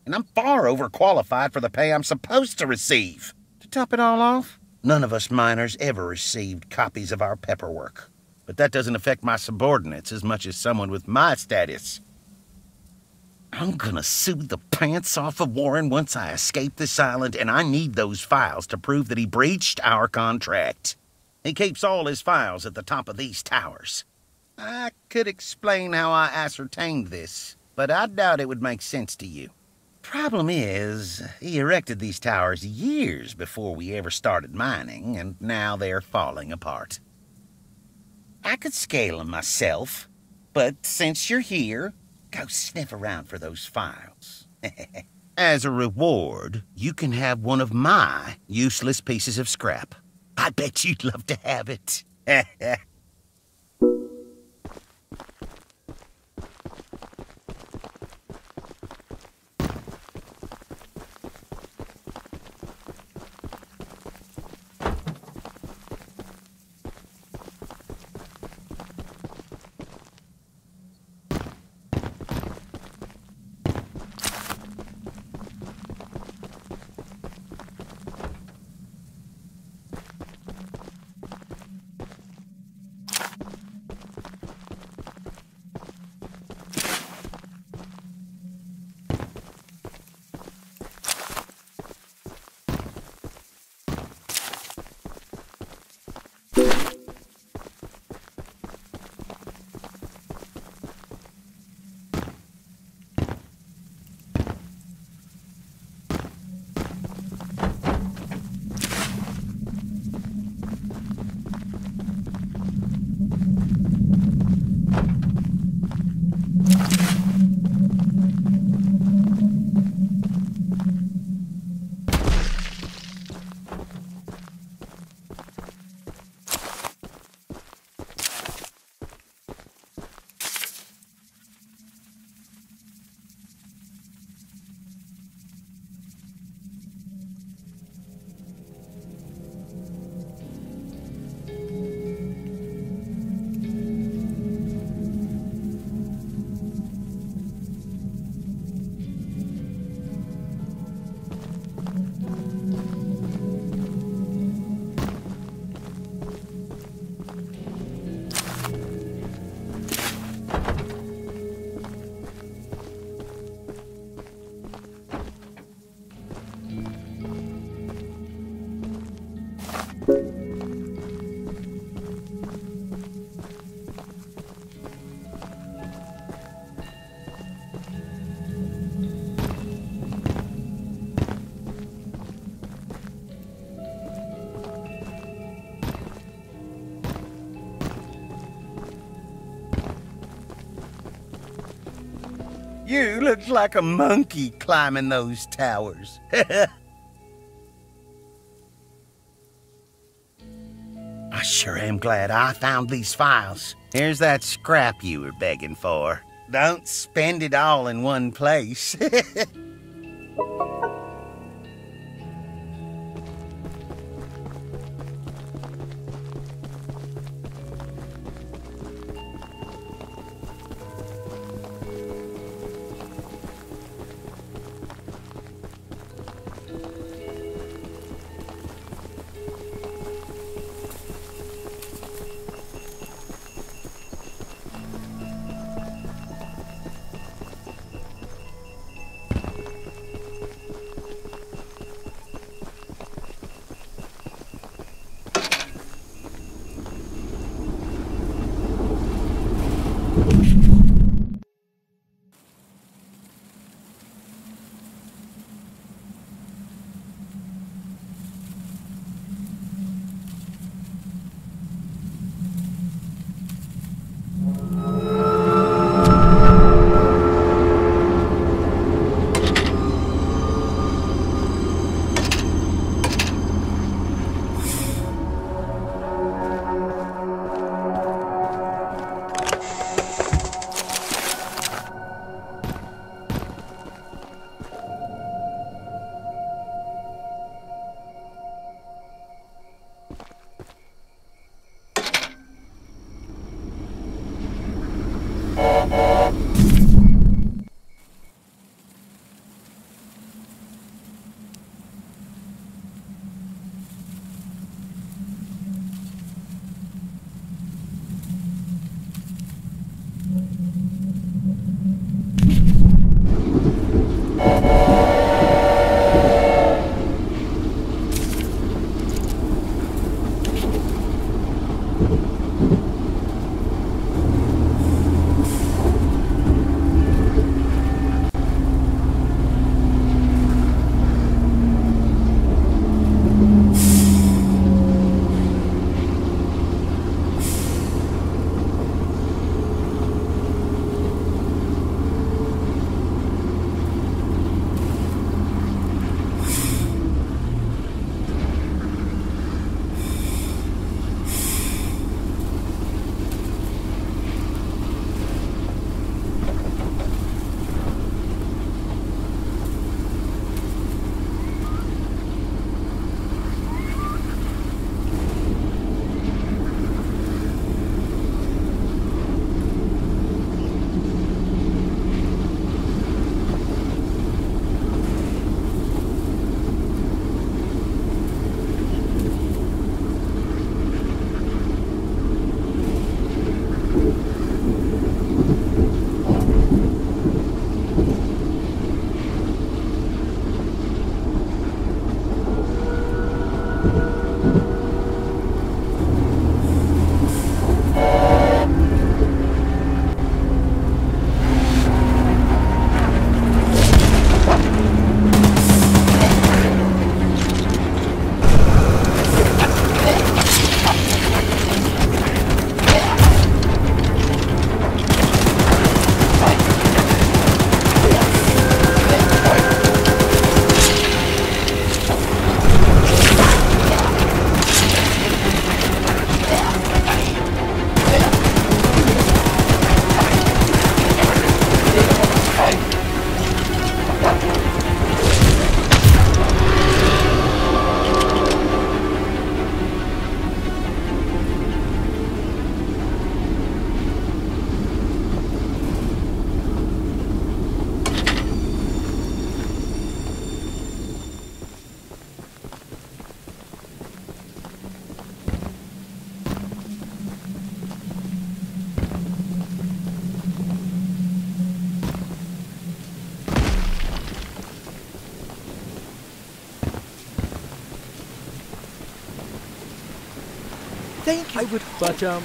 Speaker 18: and I'm far overqualified for the pay I'm supposed to receive. To top it all off, none of us miners ever received copies of our paperwork. But that doesn't affect my subordinates as much as someone with my status. I'm gonna sue the pants off of Warren once I escape this island, and I need those files to prove that he breached our contract. He keeps all his files at the top of these towers. I could explain how I ascertained this, but I doubt it would make sense to you. Problem is, he erected these towers years before we ever started mining, and now they're falling apart. I could scale them myself, but since you're here, go sniff around for those files. As a reward, you can have one of my useless pieces of scrap. I bet you'd love to have it. You look like a monkey climbing those towers. I sure am glad I found these files. Here's that scrap you were begging for. Don't spend it all in one place.
Speaker 10: Thank you. I would, but um.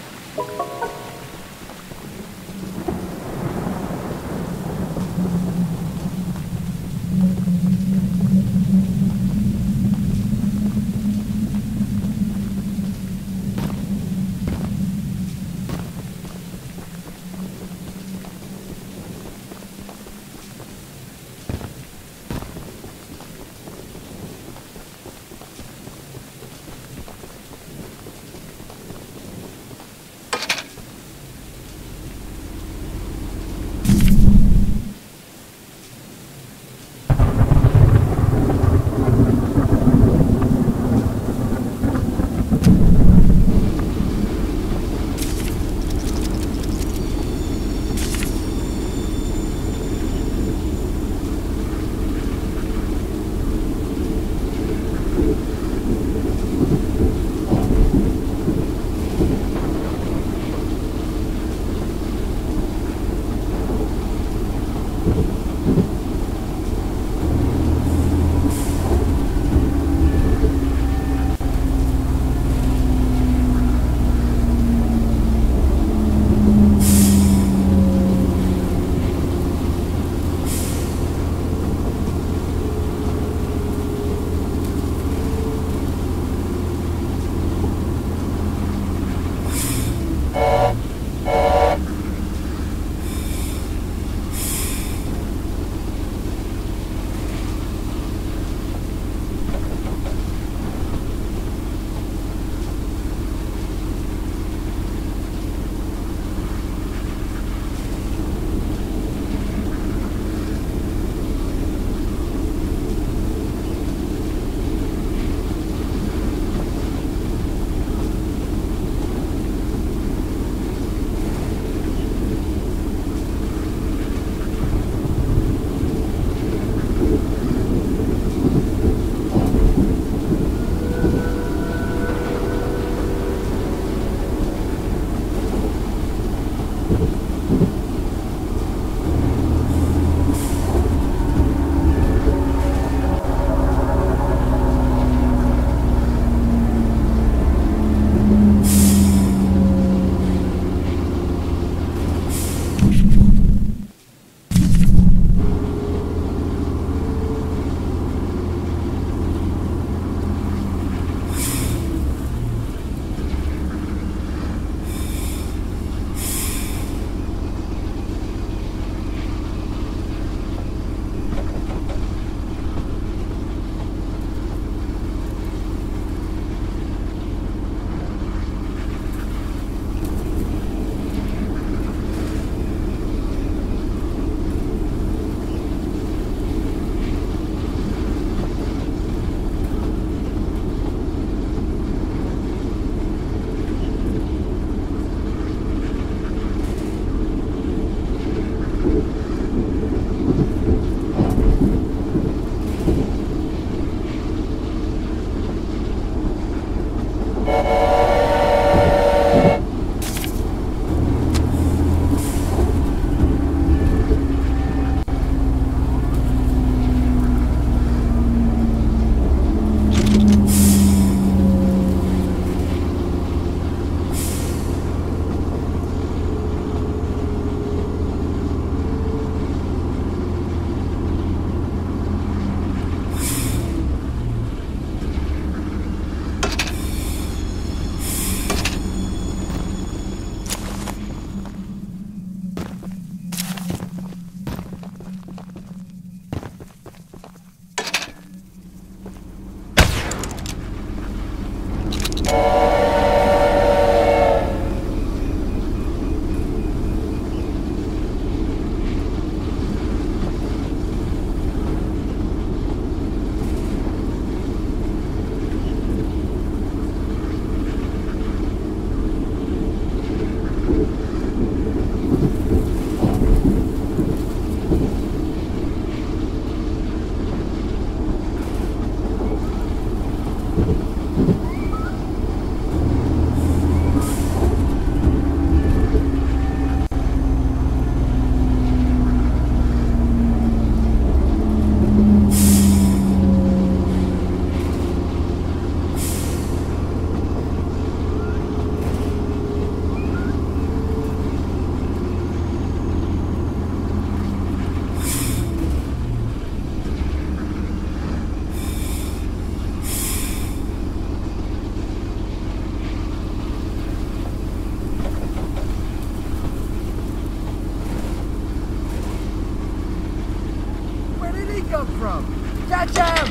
Speaker 6: he come from? Catch him!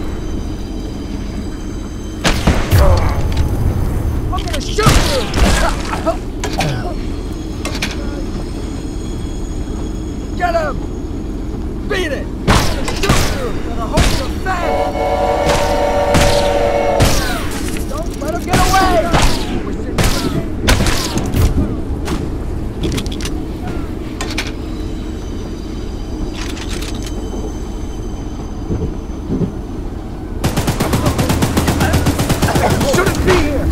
Speaker 6: I'm gonna shoot you! Get him! Beat it! I'm gonna shoot you! Gonna hold your fast! Don't let him get away! Shouldn't be here!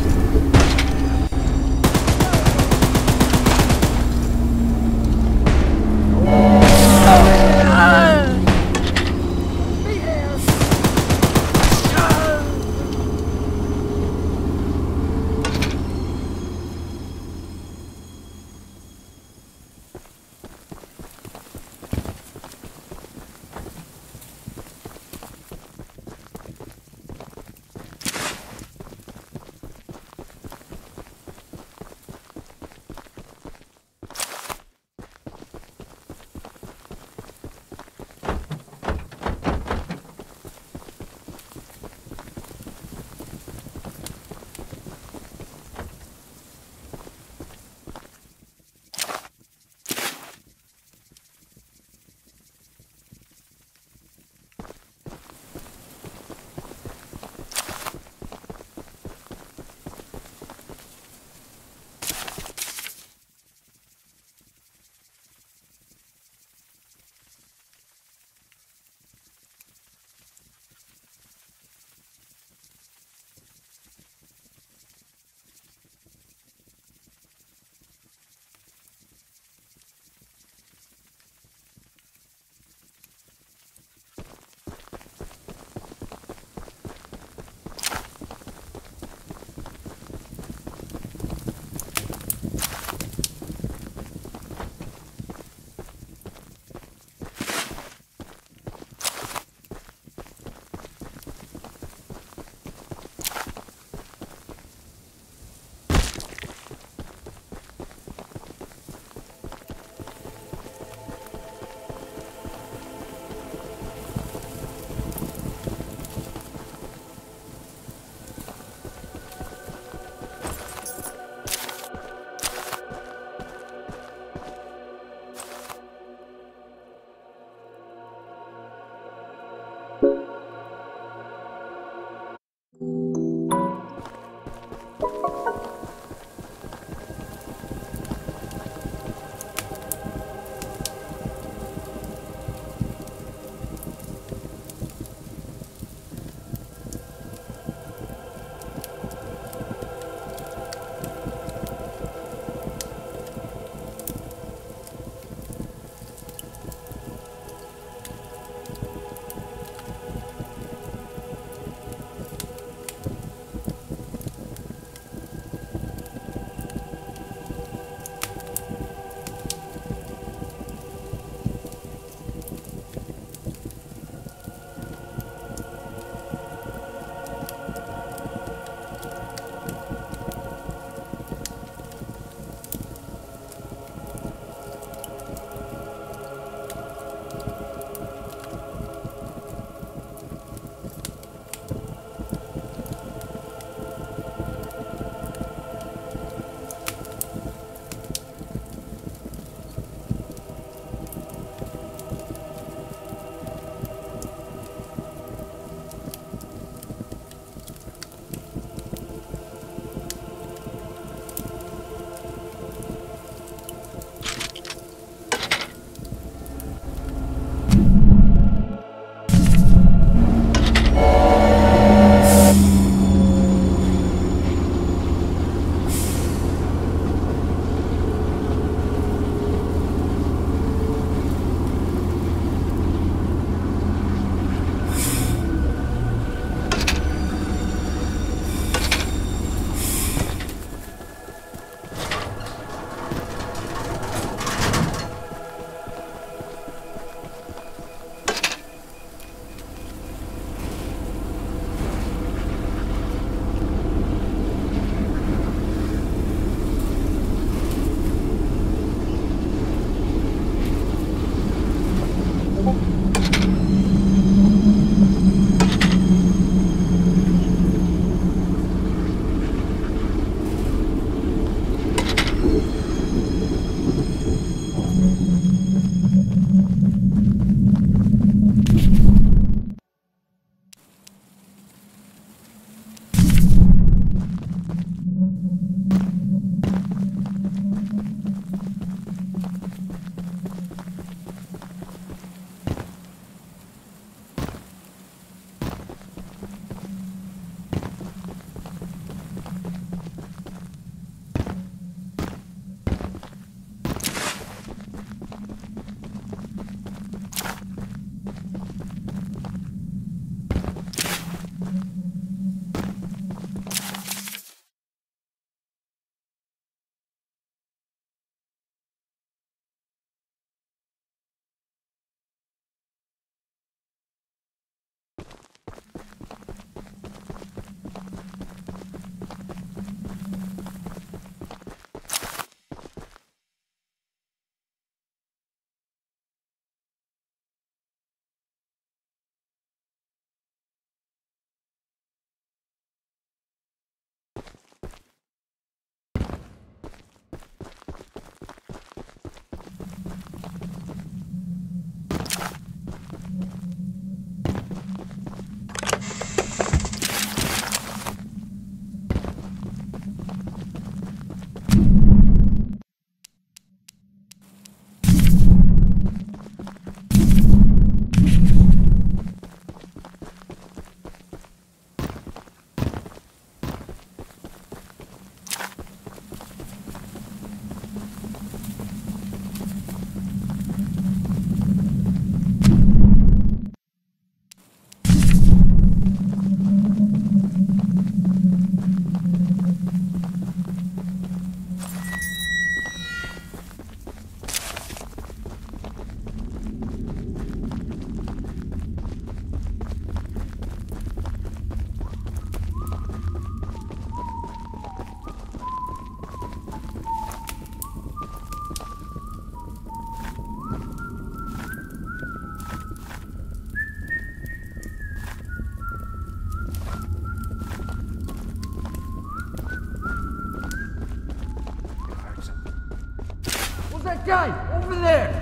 Speaker 6: That guy! Over there!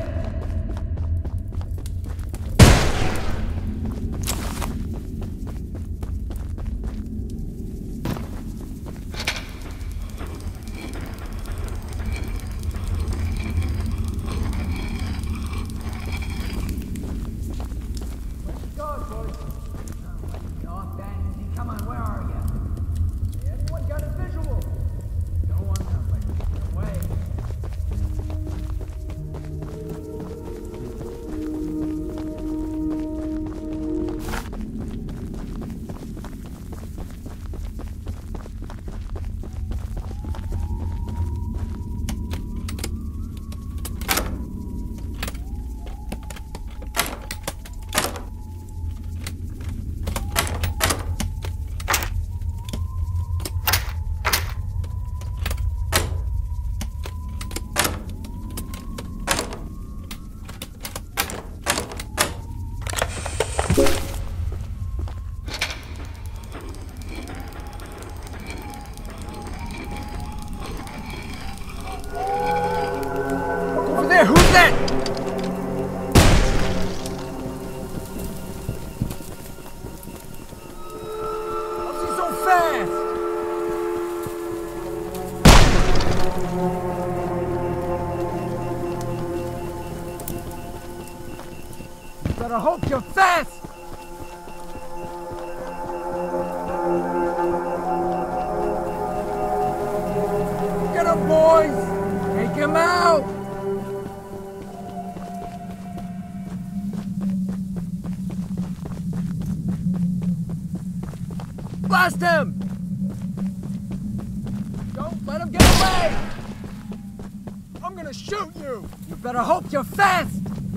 Speaker 6: I hope you're fast! Get him, boys! Take him out! Blast him! Don't let him get away! I'm gonna shoot you! You better hope you're fast!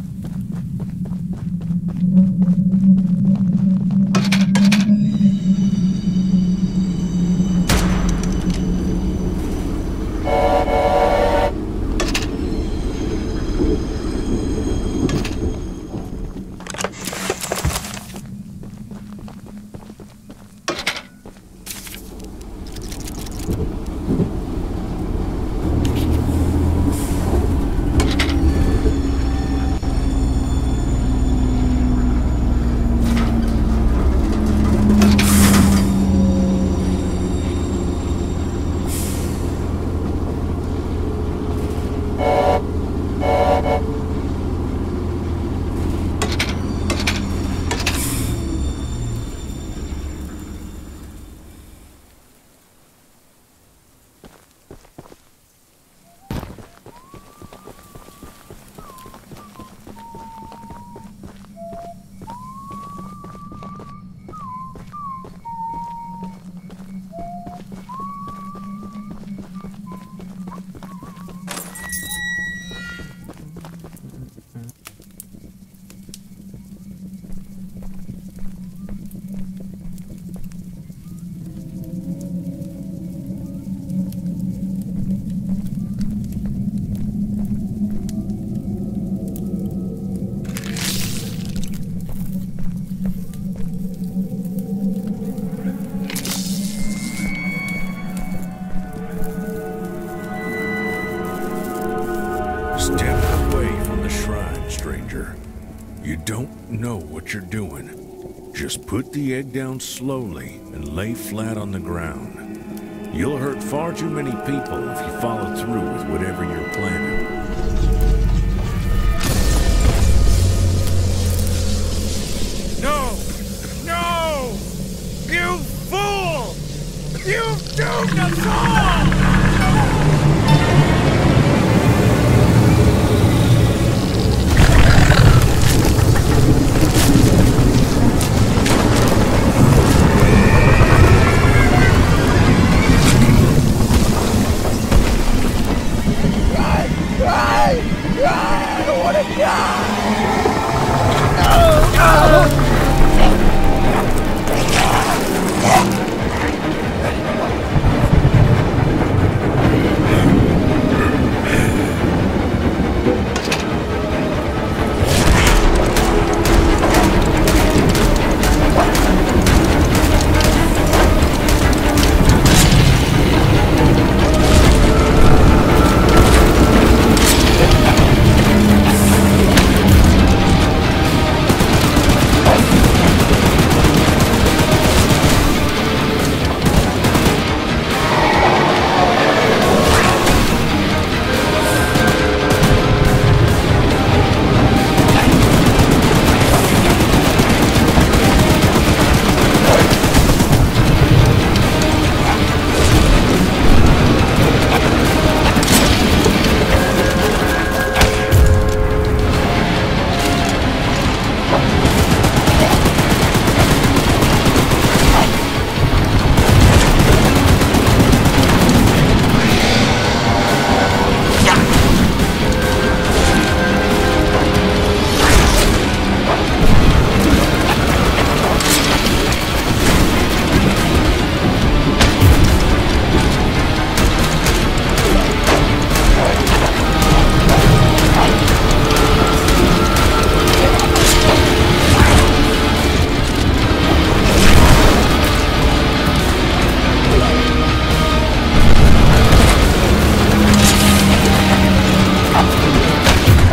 Speaker 19: Step away from the shrine, stranger. You don't know what you're doing. Just put the egg down slowly and lay flat on the ground. You'll hurt far too many people if you follow through with whatever you're planning.
Speaker 9: No! No! You fool! You've doomed us all! Yeah.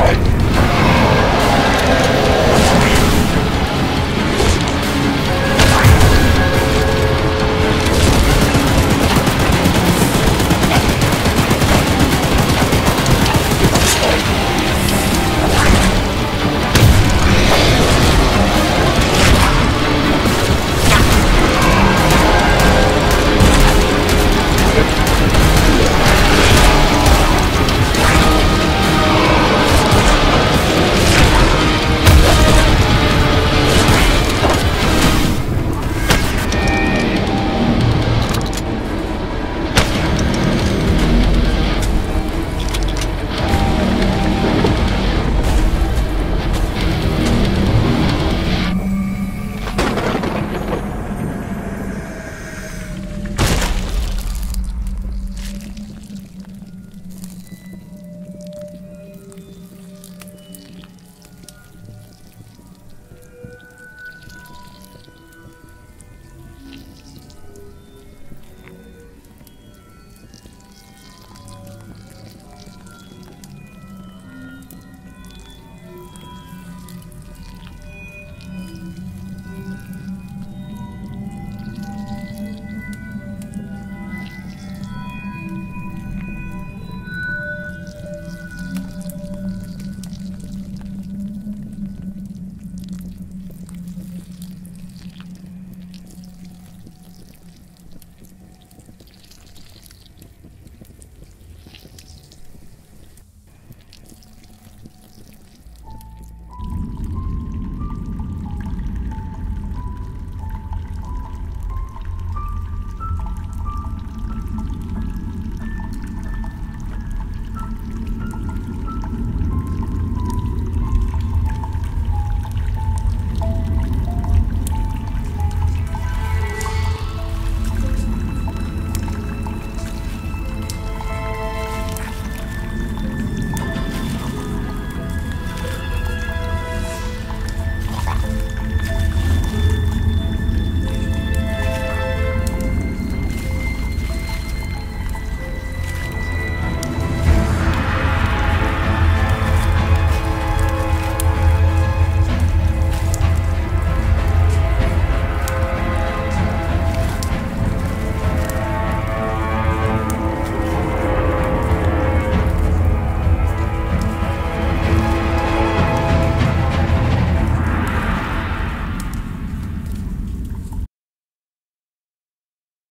Speaker 3: Hey.